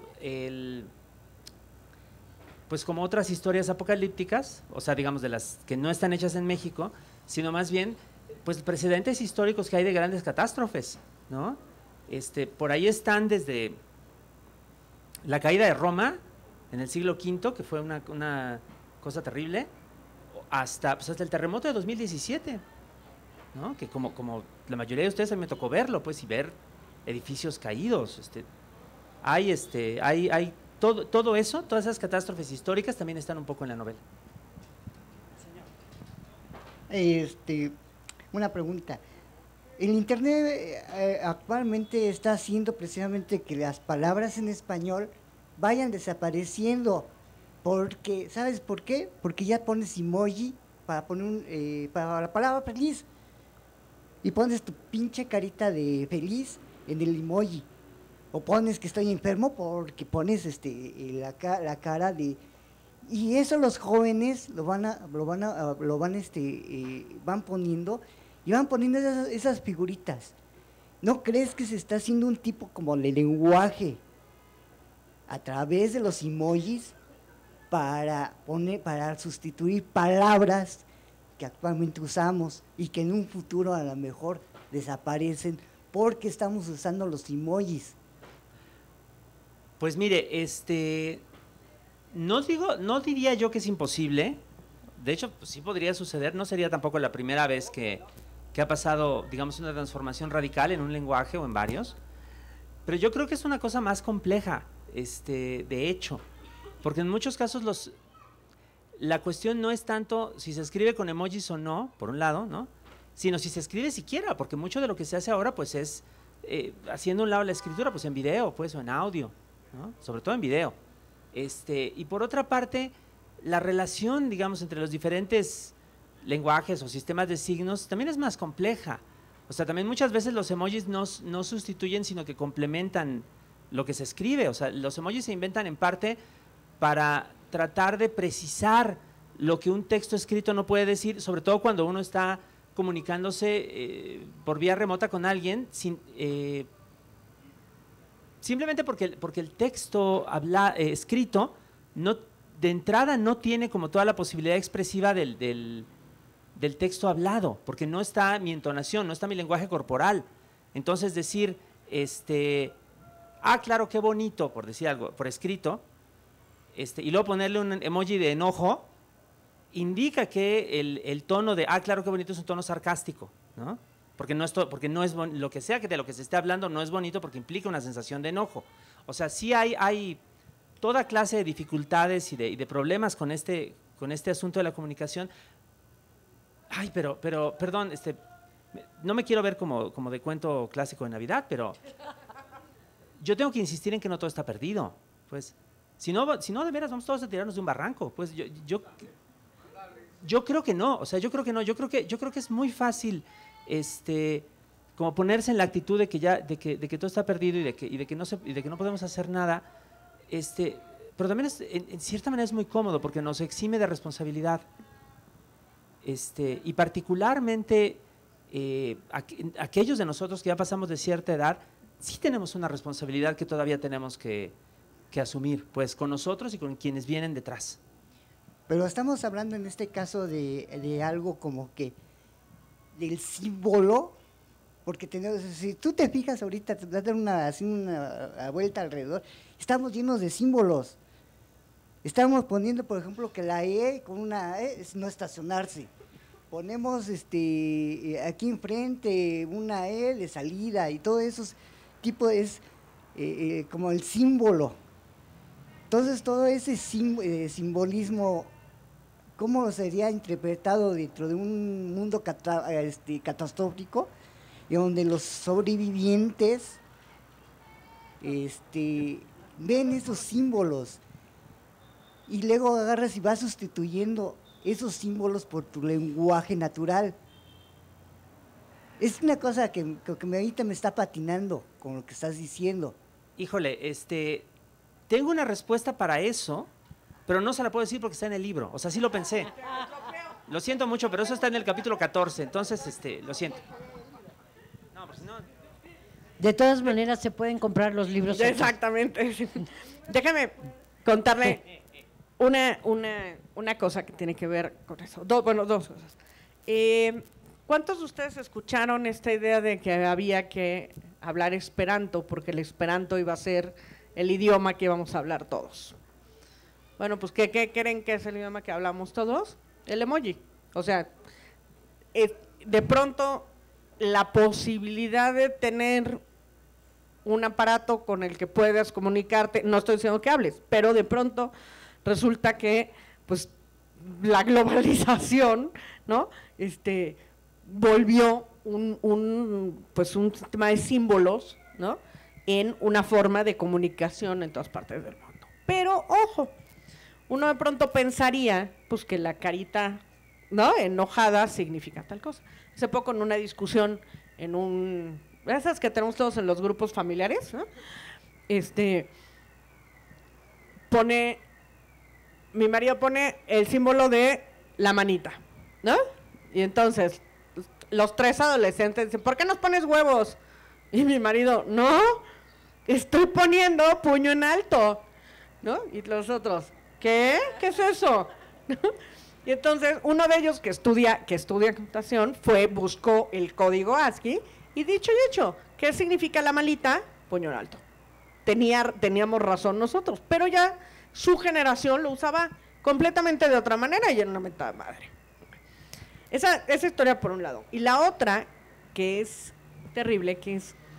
pues como otras historias apocalípticas, o sea, digamos de las que no están hechas en México, sino más bien pues precedentes históricos que hay de grandes catástrofes, ¿no? Por ahí están desde la caída de Roma en el siglo V, que fue una cosa terrible, hasta el terremoto de 2017, ¿no? Que como la mayoría de ustedes a mí me tocó verlo, pues, y ver edificios caídos. Hay todo eso, todas esas catástrofes históricas también están un poco en la novela. Una pregunta. El Internet actualmente está haciendo precisamente que las palabras en español vayan desapareciendo. Porque, ¿sabes por qué? Porque ya pones emoji para poner para la palabra feliz. Y pones tu pinche carita de feliz en el emoji. O pones que estoy enfermo porque pones la cara de... Y eso los jóvenes van poniendo, y van poniendo esas figuritas. ¿No crees que se está haciendo un tipo como de lenguaje a través de los emojis para sustituir palabras que actualmente usamos y que en un futuro a lo mejor desaparecen porque estamos usando los emojis? Pues mire, no diría yo que es imposible. De hecho, pues, sí podría suceder. No sería tampoco la primera vez que ha pasado, digamos, una transformación radical en un lenguaje o en varios. Pero yo creo que es una cosa más compleja, de hecho. Porque en muchos casos la cuestión no es tanto si se escribe con emojis o no, por un lado, ¿no? Sino si se escribe siquiera, porque mucho de lo que se hace ahora, pues, es haciendo un lado la escritura, pues, en video, pues, o en audio, ¿no? Sobre todo en video. Y por otra parte, la relación, digamos, entre los diferentes lenguajes o sistemas de signos también es más compleja. O sea, también muchas veces los emojis no sustituyen, sino que complementan lo que se escribe. O sea, los emojis se inventan en parte para tratar de precisar lo que un texto escrito no puede decir, sobre todo cuando uno está comunicándose por vía remota con alguien, simplemente porque el texto escrito de entrada no tiene como toda la posibilidad expresiva del texto hablado, porque no está mi entonación, no está mi lenguaje corporal. Entonces decir, claro, qué bonito, por decir algo, por escrito, y luego ponerle un emoji de enojo, indica que el tono de, claro, qué bonito es un tono sarcástico, ¿no? Porque no es lo que sea que de lo que se esté hablando no es bonito porque implica una sensación de enojo. O sea, sí hay toda clase de dificultades y de problemas con este asunto de la comunicación. Pero perdón, no me quiero ver como de cuento clásico de Navidad, pero yo tengo que insistir en que no todo está perdido. Pues, si no de veras vamos todos a tirarnos de un barranco. Pues yo creo que no, o sea, yo creo que no, yo creo que es muy fácil como ponerse en la actitud de que todo está perdido y de que no podemos hacer nada. Pero también en cierta manera es muy cómodo porque nos exime de responsabilidad. Y particularmente aquellos de nosotros que ya pasamos de cierta edad, sí tenemos una responsabilidad que todavía tenemos que asumir, pues con nosotros y con quienes vienen detrás. Pero estamos hablando en este caso de algo como que del símbolo, porque si tú te fijas ahorita, te vas a dar una vuelta alrededor, estamos llenos de símbolos. Estamos poniendo, por ejemplo, que la E con una E es no estacionarse. ponemos aquí enfrente una E de salida y todo eso tipo es como el símbolo. Entonces todo ese simbolismo, ¿cómo sería interpretado dentro de un mundo catastrófico y donde los sobrevivientes ven esos símbolos y luego agarras y vas sustituyendo esos símbolos por tu lenguaje natural? Es una cosa que ahorita me está patinando con lo que estás diciendo. Híjole, tengo una respuesta para eso, pero no se la puedo decir porque está en el libro. O sea, sí lo pensé. Lo siento mucho, pero eso está en el capítulo 14, entonces, lo siento. No, pues no. De todas maneras, se pueden comprar los libros. Exactamente. Sí. Déjame contarle una cosa que tiene que ver con eso. Dos cosas. ¿Cuántos de ustedes escucharon esta idea de que había que hablar esperanto porque el esperanto iba a ser el idioma que íbamos a hablar todos? Bueno, pues ¿qué creen que es el idioma que hablamos todos? El emoji. O sea, de pronto la posibilidad de tener un aparato con el que puedas comunicarte, no estoy diciendo que hables, pero de pronto resulta que pues la globalización, ¿no? Volvió un sistema de símbolos, ¿no? En una forma de comunicación en todas partes del mundo. Pero ojo, uno de pronto pensaría pues que la carita, ¿no?, enojada significa tal cosa. Hace poco en una discusión esas que tenemos todos en los grupos familiares, ¿no? Mi marido pone el símbolo de la manita, ¿no? Y entonces los tres adolescentes dicen, ¿por qué nos pones huevos? Y mi marido, no, estoy poniendo puño en alto, ¿no? Y los otros, ¿qué? ¿Qué es eso? Y entonces uno de ellos que estudia computación buscó el código ASCII y dicho y hecho, ¿qué significa la malita? Puño en alto. Teníamos razón nosotros, pero ya su generación lo usaba completamente de otra manera y era una mentada de madre. Esa historia por un lado. Y la otra, que es terrible, que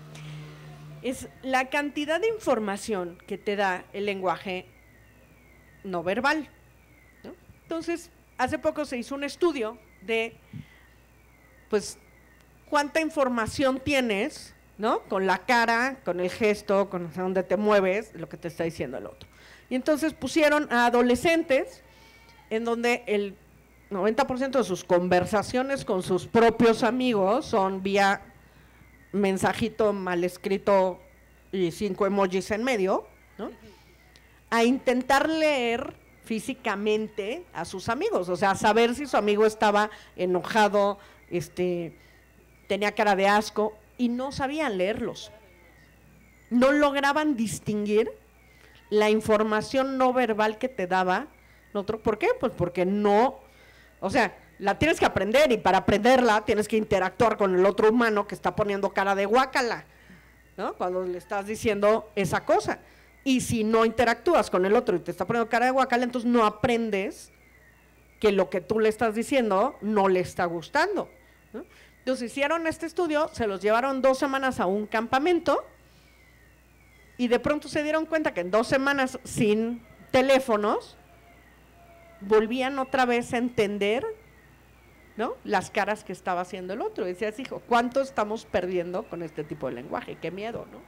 es la cantidad de información que te da el lenguaje no verbal, ¿no? Entonces, hace poco se hizo un estudio de, pues, cuánta información tienes, ¿no? Con la cara, con el gesto, con dónde te mueves, lo que te está diciendo el otro. Y entonces pusieron a adolescentes en donde el 90% de sus conversaciones con sus propios amigos son vía mensajito mal escrito y 5 emojis en medio, ¿no? A intentar leer físicamente a sus amigos, o sea, saber si su amigo estaba enojado, tenía cara de asco, y no sabían leerlos. No lograban distinguir la información no verbal que te daba el otro. ¿Por qué? Pues porque no, o sea, la tienes que aprender y para aprenderla tienes que interactuar con el otro humano que está poniendo cara de guácala, ¿no? Cuando le estás diciendo esa cosa. Y si no interactúas con el otro y te está poniendo cara de guácala, entonces no aprendes que lo que tú le estás diciendo no le está gustando, ¿no? Entonces hicieron este estudio, se los llevaron 2 semanas a un campamento y de pronto se dieron cuenta que en 2 semanas sin teléfonos volvían otra vez a entender, ¿no?, las caras que estaba haciendo el otro. Y decías, hijo, ¿cuánto estamos perdiendo con este tipo de lenguaje? Qué miedo, ¿no?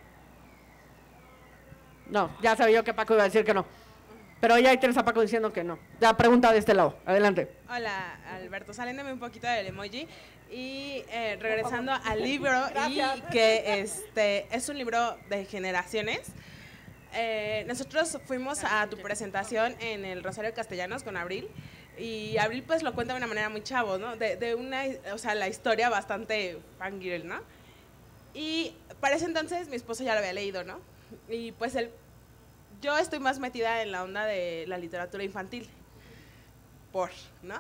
No, ya sabía yo que Paco iba a decir que no. Pero ya ahí tienes a Paco diciendo que no. Ya pregunta de este lado, adelante. Hola, Alberto, saliéndome un poquito del emoji y regresando al libro. Gracias. Y que es un libro de generaciones. Nosotros fuimos a tu presentación en el Rosario Castellanos con Abril y Abril pues lo cuenta de una manera muy chavo, ¿no? O sea, la historia bastante fangirl, ¿no? Y para ese entonces mi esposo ya lo había leído, ¿no? Y pues yo estoy más metida en la onda de la literatura infantil, ¿no?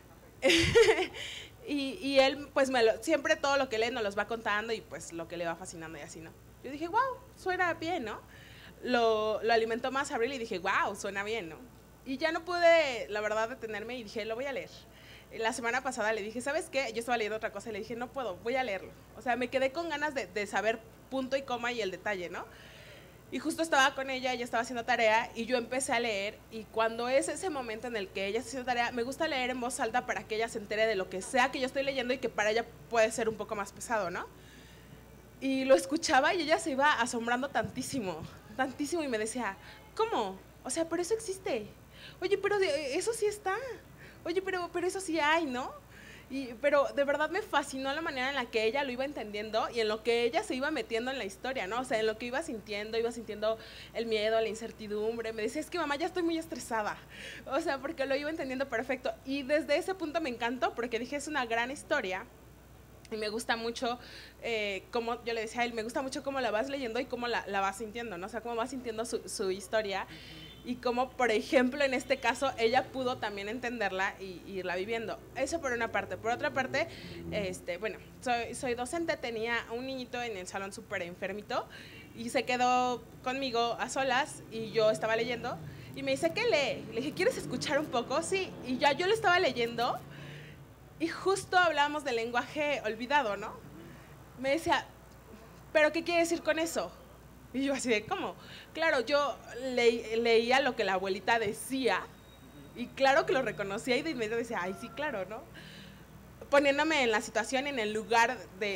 y él pues siempre todo lo que lee nos los va contando y pues lo que le va fascinando y así, ¿no? Yo dije, wow, suena bien, ¿no? Lo alimentó más Abril y dije, wow, suena bien, ¿no? Y ya no pude, la verdad, detenerme y dije, lo voy a leer. La semana pasada le dije, ¿sabes qué? Yo estaba leyendo otra cosa y le dije, no puedo, voy a leerlo. O sea, me quedé con ganas de saber punto y coma y el detalle, ¿no? Y justo estaba con ella estaba haciendo tarea y yo empecé a leer, y cuando es ese momento en el que ella está haciendo tarea, me gusta leer en voz alta para que ella se entere de lo que sea que yo estoy leyendo y que para ella puede ser un poco más pesado, ¿no? Y lo escuchaba y ella se iba asombrando tantísimo, tantísimo, y me decía, ¿cómo? O sea, pero eso existe. Oye, pero eso sí está. Oye, pero eso sí hay, ¿no? Pero de verdad me fascinó la manera en la que ella lo iba entendiendo y en lo que ella se iba metiendo en la historia, ¿no? O sea, en lo que iba sintiendo el miedo, la incertidumbre. Me decía, es que mamá, ya estoy muy estresada. O sea, porque lo iba entendiendo perfecto. Y desde ese punto me encantó, porque dije, es una gran historia. Y me gusta mucho, como yo le decía a él, me gusta mucho cómo la vas leyendo y cómo la vas sintiendo, ¿no? O sea, cómo vas sintiendo su historia. Y cómo, por ejemplo, en este caso, ella pudo también entenderla y irla viviendo. Eso por una parte. Por otra parte, bueno, soy docente, tenía un niñito en el salón súper enfermito y se quedó conmigo a solas y yo estaba leyendo y me dice, ¿qué lee? Y le dije, ¿quieres escuchar un poco? Sí. Y ya yo le estaba leyendo y justo hablábamos del lenguaje olvidado, ¿no? Me decía, ¿pero qué quiere decir con eso? Y yo así de, ¿cómo? Claro, yo leía lo que la abuelita decía y claro que lo reconocía y de inmediato decía, ay, sí, claro, ¿no? Poniéndome en la situación, en el lugar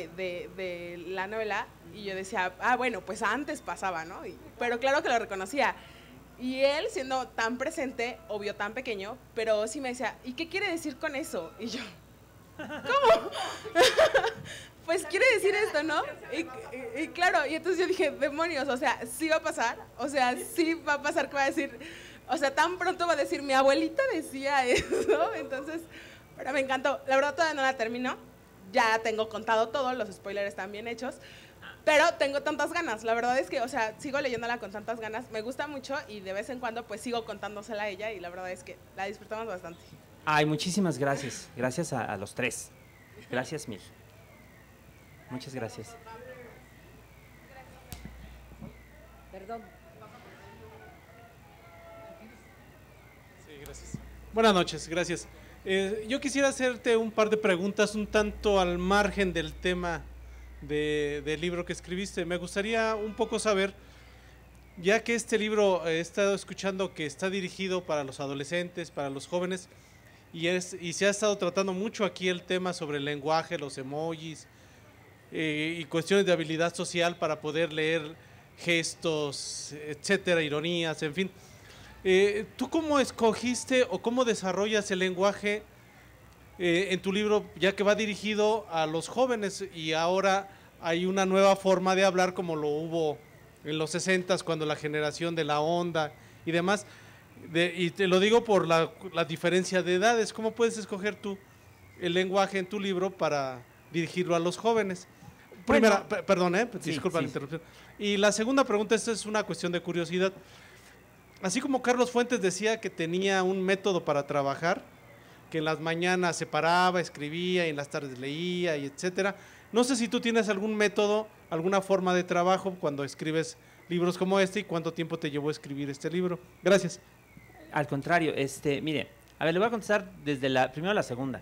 de la novela, y yo decía, bueno, pues antes pasaba, ¿no? Pero claro que lo reconocía. Y él, siendo tan presente, obvio tan pequeño, pero sí me decía, ¿y qué quiere decir con eso? Y yo, ¿cómo? Pues quiere decir esto, ¿no? Y claro, y entonces yo dije, demonios, o sea, sí va a pasar, o sea, sí va a pasar que va a decir, o sea, tan pronto va a decir, mi abuelita decía eso, entonces, pero me encantó. La verdad todavía no la termino, ya tengo contado todo, los spoilers están bien hechos, pero tengo tantas ganas, la verdad es que, o sea, sigo leyéndola con tantas ganas, me gusta mucho y de vez en cuando pues sigo contándosela a ella y la verdad es que la disfrutamos bastante. Ay, muchísimas gracias, gracias a los tres, gracias mil. Muchas gracias. Perdón. Sí, gracias. Buenas noches, gracias. Yo quisiera hacerte un par de preguntas un tanto al margen del tema del libro que escribiste. Me gustaría un poco saber, ya que este libro he estado escuchando que está dirigido para los adolescentes, para los jóvenes, y se ha estado tratando mucho aquí el tema sobre el lenguaje, los emojis, y cuestiones de habilidad social para poder leer gestos, etcétera, ironías, en fin. ¿Tú cómo escogiste o cómo desarrollas el lenguaje en tu libro, ya que va dirigido a los jóvenes y ahora hay una nueva forma de hablar como lo hubo en los 60s, cuando la generación de la onda y demás? Y te lo digo por la diferencia de edades. ¿Cómo puedes escoger tú el lenguaje en tu libro para dirigirlo a los jóvenes? Primera, perdón, disculpa la interrupción. Y la segunda pregunta, esta es una cuestión de curiosidad. Así como Carlos Fuentes decía que tenía un método para trabajar, que en las mañanas se paraba, escribía y en las tardes leía y etcétera. No sé si tú tienes algún método, alguna forma de trabajo cuando escribes libros como este y cuánto tiempo te llevó a escribir este libro. Gracias. Al contrario, mire, a ver, le voy a contestar desde primero la segunda.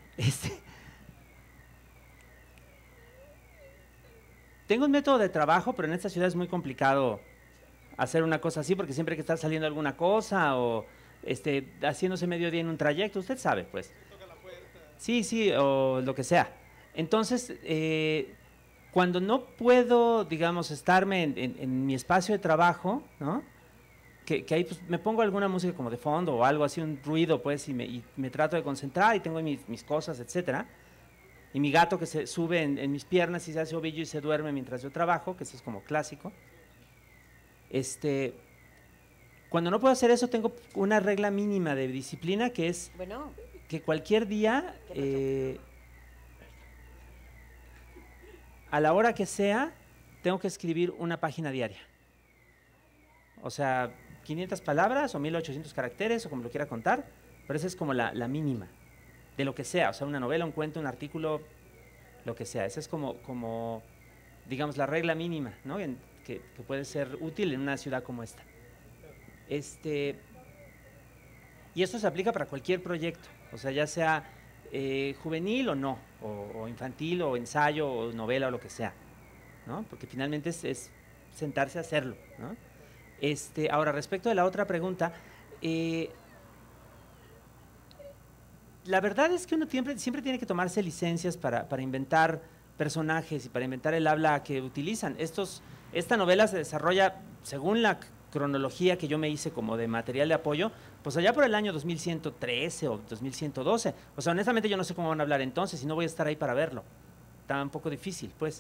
Tengo un método de trabajo, pero en esta ciudad es muy complicado hacer una cosa así, porque siempre hay que estar saliendo alguna cosa o haciéndose mediodía en un trayecto, usted sabe, pues. Sí, o lo que sea. Entonces, cuando no puedo, digamos, estarme en mi espacio de trabajo, ¿no? Que ahí pues, me pongo alguna música como de fondo o algo así, un ruido, pues, y me trato de concentrar y tengo mis cosas, etcétera. Y mi gato que se sube en mis piernas y se hace ovillo y se duerme mientras yo trabajo, que eso es como clásico. Cuando no puedo hacer eso, tengo una regla mínima de disciplina, que es que cualquier día, a la hora que sea, tengo que escribir una página diaria. O sea, 500 palabras o 1800 caracteres o como lo quiera contar, pero esa es como la mínima, de lo que sea, o sea, una novela, un cuento, un artículo, lo que sea. Esa es como digamos, la regla mínima, ¿no? Que puede ser útil en una ciudad como esta. Y esto se aplica para cualquier proyecto, o sea, ya sea juvenil o no, o infantil o ensayo o novela o lo que sea, ¿no? Porque finalmente es sentarse a hacerlo, ¿no? Ahora, respecto de la otra pregunta, la verdad es que uno siempre tiene que tomarse licencias para inventar personajes y para inventar el habla que utilizan. Esta novela se desarrolla según la cronología que yo me hice como de material de apoyo, pues allá por el año 2113 o 2112. O sea, honestamente yo no sé cómo van a hablar entonces y no voy a estar ahí para verlo. Está un poco difícil, pues.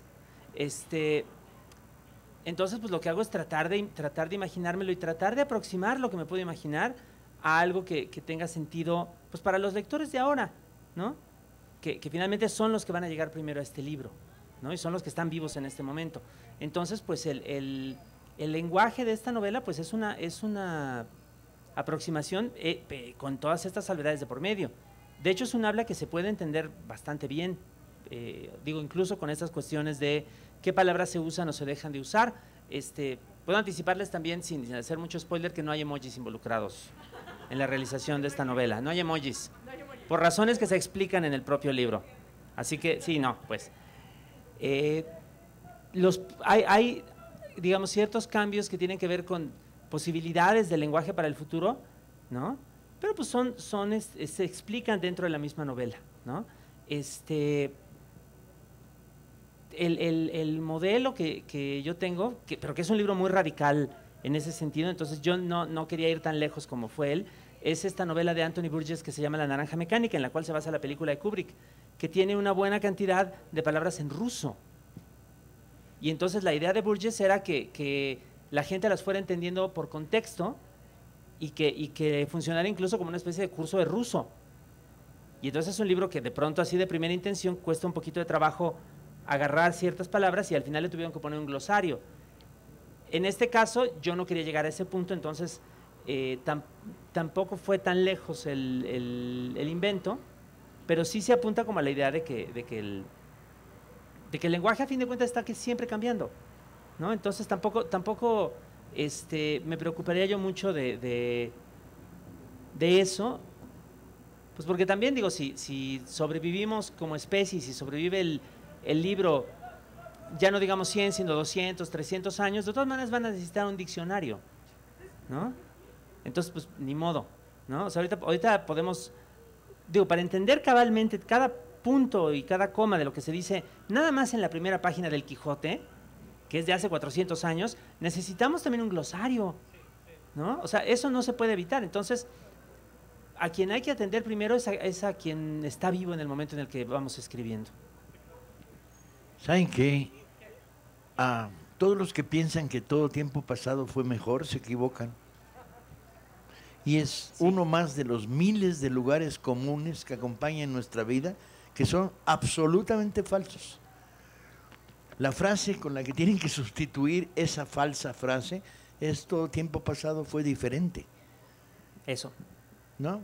Entonces, pues lo que hago es tratar de imaginármelo y tratar de aproximar lo que me puedo imaginar a algo que tenga sentido, pues para los lectores de ahora, ¿no? Que finalmente son los que van a llegar primero a este libro, ¿no? Y son los que están vivos en este momento. Entonces, pues el lenguaje de esta novela, pues es una aproximación con todas estas salvedades de por medio. De hecho, es un habla que se puede entender bastante bien, digo, incluso con estas cuestiones de qué palabras se usan o se dejan de usar. Puedo anticiparles también, sin hacer mucho spoiler, que no hay emojis involucrados en la realización de esta novela. No hay emojis, por razones que se explican en el propio libro. Así que, sí, no, pues. Hay, digamos, ciertos cambios que tienen que ver con posibilidades del lenguaje para el futuro, ¿no? Pero pues se explican dentro de la misma novela, ¿no? El modelo que yo tengo, pero que es un libro muy radical en ese sentido, entonces yo no quería ir tan lejos como fue él, es esta novela de Anthony Burgess que se llama La Naranja Mecánica, en la cual se basa la película de Kubrick, que tiene una buena cantidad de palabras en ruso. Y entonces la idea de Burgess era que la gente las fuera entendiendo por contexto y que funcionara incluso como una especie de curso de ruso. Y entonces es un libro que de pronto, así de primera intención, cuesta un poquito de trabajo agarrar ciertas palabras y al final le tuvieron que poner un glosario. En este caso yo no quería llegar a ese punto, entonces tampoco fue tan lejos el invento, pero sí se apunta como a la idea de que el lenguaje a fin de cuentas está siempre cambiando, ¿no? Entonces tampoco me preocuparía yo mucho de eso, pues porque también digo, si sobrevivimos como especie, si sobrevive el libro, ya no digamos 100, sino 200, 300 años, de todas maneras van a necesitar un diccionario, ¿no? Entonces, pues, ni modo, ¿no? O sea, ahorita podemos, digo, para entender cabalmente cada punto y cada coma de lo que se dice, nada más en la primera página del Quijote, que es de hace 400 años, necesitamos también un glosario, ¿no? O sea, eso no se puede evitar. Entonces, a quien hay que atender primero es a quien está vivo en el momento en el que vamos escribiendo. ¿Saben qué? Todos los que piensan que todo tiempo pasado fue mejor se equivocan. Y es uno más de los miles de lugares comunes que acompañan nuestra vida que son absolutamente falsos. La frase con la que tienen que sustituir esa falsa frase es todo tiempo pasado fue diferente. Eso. ¿No?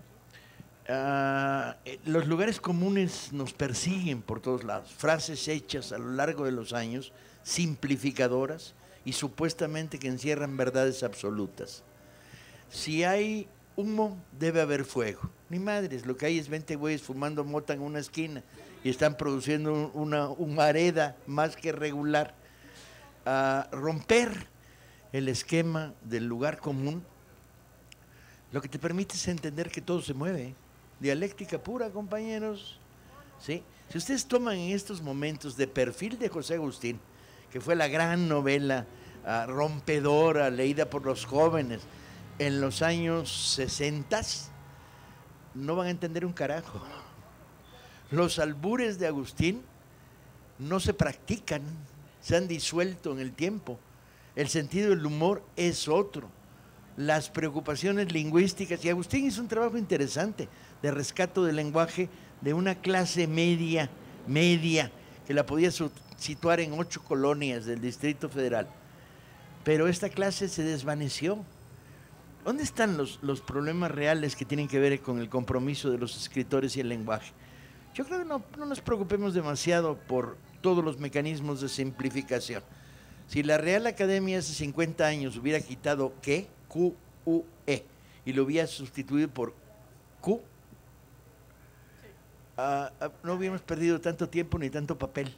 Los lugares comunes nos persiguen por todos lados, frases hechas a lo largo de los años, simplificadoras y supuestamente que encierran verdades absolutas. Si hay humo, debe haber fuego. Ni madres, lo que hay es 20 güeyes fumando mota en una esquina y están produciendo una humareda más que regular. Romper el esquema del lugar común lo que te permite es entender que todo se mueve. Dialéctica pura, compañeros. ¿Sí? Si ustedes toman en estos momentos de perfil de José Agustín, que fue la gran novela rompedora, leída por los jóvenes en los años 60, no van a entender un carajo. Los albures de Agustín no se practican, se han disuelto en el tiempo. El sentido del humor es otro. Las preocupaciones lingüísticas, y Agustín hizo un trabajo interesante de rescato del lenguaje de una clase media, que la podía situar en 8 colonias del Distrito Federal. Pero esta clase se desvaneció. ¿Dónde están los problemas reales que tienen que ver con el compromiso de los escritores y el lenguaje? Yo creo que no nos preocupemos demasiado por todos los mecanismos de simplificación. Si la Real Academia hace 50 años hubiera quitado ¿qué? Q-U-E y lo hubiera sustituido por Q, no hubiéramos perdido tanto tiempo ni tanto papel.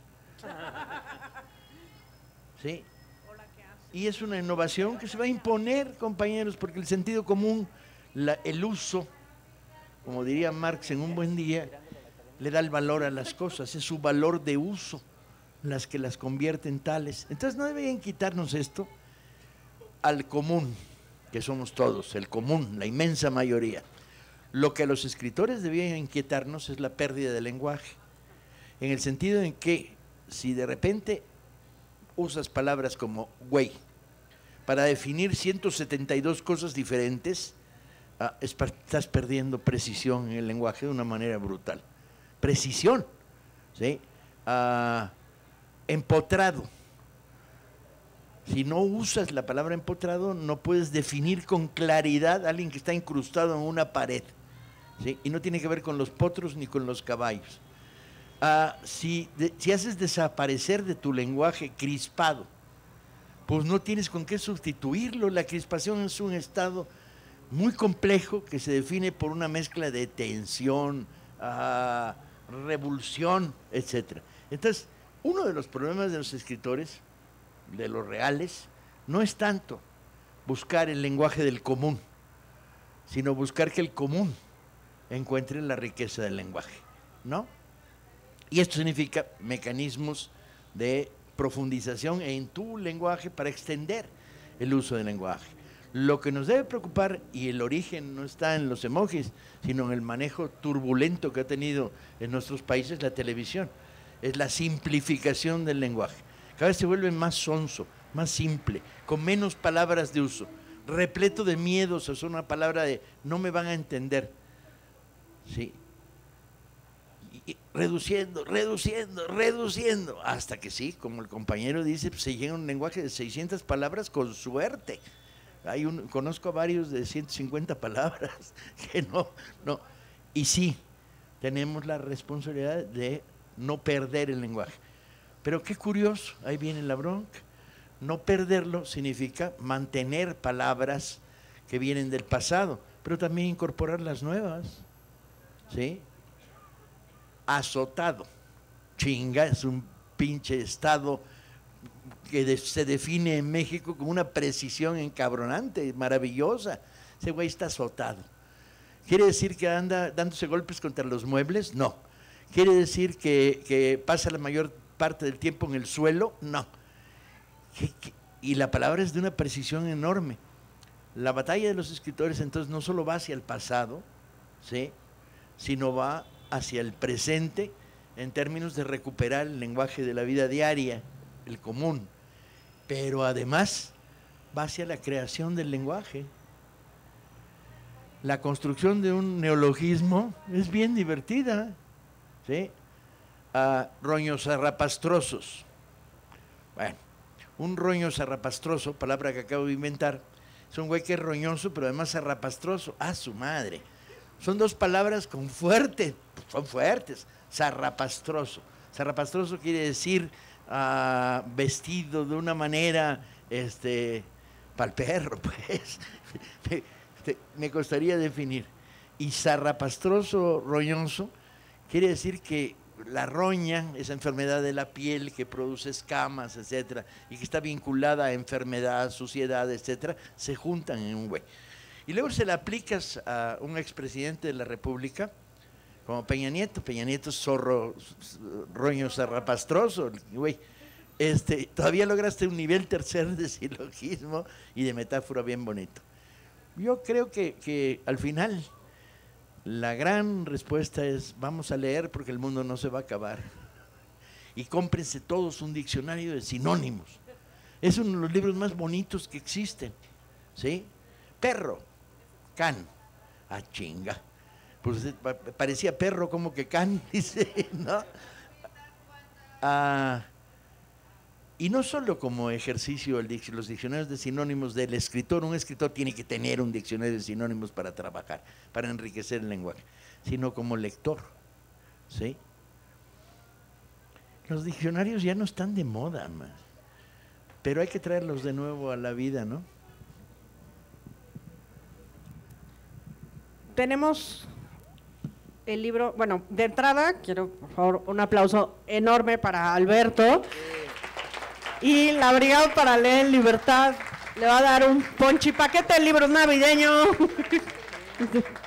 ¿Sí? Y es una innovación que se va a imponer, compañeros, porque el sentido común, el uso, como diría Marx en Un buen día, le da el valor a las cosas, es su valor de uso las que las convierten tales. Entonces no deberían quitarnos esto al común, que somos todos, el común, la inmensa mayoría. Lo que a los escritores debían inquietarnos es la pérdida del lenguaje, en el sentido en que si de repente usas palabras como güey para definir 172 cosas diferentes, estás perdiendo precisión en el lenguaje de una manera brutal. Precisión, ¿sí? Empotrado. Si no usas la palabra empotrado, no puedes definir con claridad a alguien que está incrustado en una pared, ¿sí? Y no tiene que ver con los potros ni con los caballos. Si haces desaparecer de tu lenguaje crispado, pues no tienes con qué sustituirlo. La crispación es un estado muy complejo que se define por una mezcla de tensión, revulsión, etcétera. Entonces, uno de los problemas de los escritores, de los reales, no es tanto buscar el lenguaje del común, sino buscar que el común encuentre la riqueza del lenguaje, ¿no? Y esto significa mecanismos de profundización en tu lenguaje para extender el uso del lenguaje. Lo que nos debe preocupar, y el origen no está en los emojis, sino en el manejo turbulento que ha tenido en nuestros países la televisión, es la simplificación del lenguaje. Cada vez se vuelve más sonso, más simple, con menos palabras de uso, repleto de miedos, es una palabra de no me van a entender, ¿sí? Y reduciendo, hasta que sí, como el compañero dice, pues se llega a un lenguaje de 600 palabras con suerte. Conozco a varios de 150 palabras que no. Y sí, tenemos la responsabilidad de no perder el lenguaje. Pero qué curioso, ahí viene la bronca. No perderlo significa mantener palabras que vienen del pasado, pero también incorporar las nuevas, ¿sí? Azotado, chinga, es un pinche estado que se define en México con una precisión encabronante, maravillosa. Ese güey está azotado. ¿Quiere decir que anda dándose golpes contra los muebles? No. ¿Quiere decir que pasa la mayor parte del tiempo en el suelo? No. Y la palabra es de una precisión enorme. La batalla de los escritores entonces no solo va hacia el pasado, ¿sí?, sino va hacia el presente en términos de recuperar el lenguaje de la vida diaria, el común, pero además va hacia la creación del lenguaje. La construcción de un neologismo es bien divertida, ¿sí? Roños zarrapastrosos. Bueno, un roño zarrapastroso, palabra que acabo de inventar, es un güey que es roñoso, pero además zarrapastroso. ¡Ah, su madre! Son dos palabras con son fuertes. Zarrapastroso. Zarrapastroso quiere decir vestido de una manera, pa'l perro, pues. Me costaría definir. Y zarrapastroso, roñoso, quiere decir que la roña, esa enfermedad de la piel que produce escamas, etcétera, y que está vinculada a enfermedad, suciedad, etcétera, se juntan en un güey. Y luego se la aplicas a un expresidente de la República, como Peña Nieto es zorro, roño zarrapastroso, güey. Todavía lograste un nivel tercero de silogismo y de metáfora bien bonito. Yo creo que al final la gran respuesta es: vamos a leer porque el mundo no se va a acabar. Y cómprense todos un diccionario de sinónimos. Es uno de los libros más bonitos que existen, ¿sí? Perro, can, chinga. Pues parecía perro como que can, dice, ¿no? Y no solo como ejercicio los diccionarios de sinónimos del escritor, un escritor tiene que tener un diccionario de sinónimos para trabajar, para enriquecer el lenguaje, sino como lector, ¿sí? Los diccionarios ya no están de moda, más, pero hay que traerlos de nuevo a la vida, ¿no? Tenemos el libro, bueno, de entrada, quiero por favor un aplauso enorme para Alberto. Y la Brigada para Leer en Libertad le va a dar un ponchipaquete de libros navideños.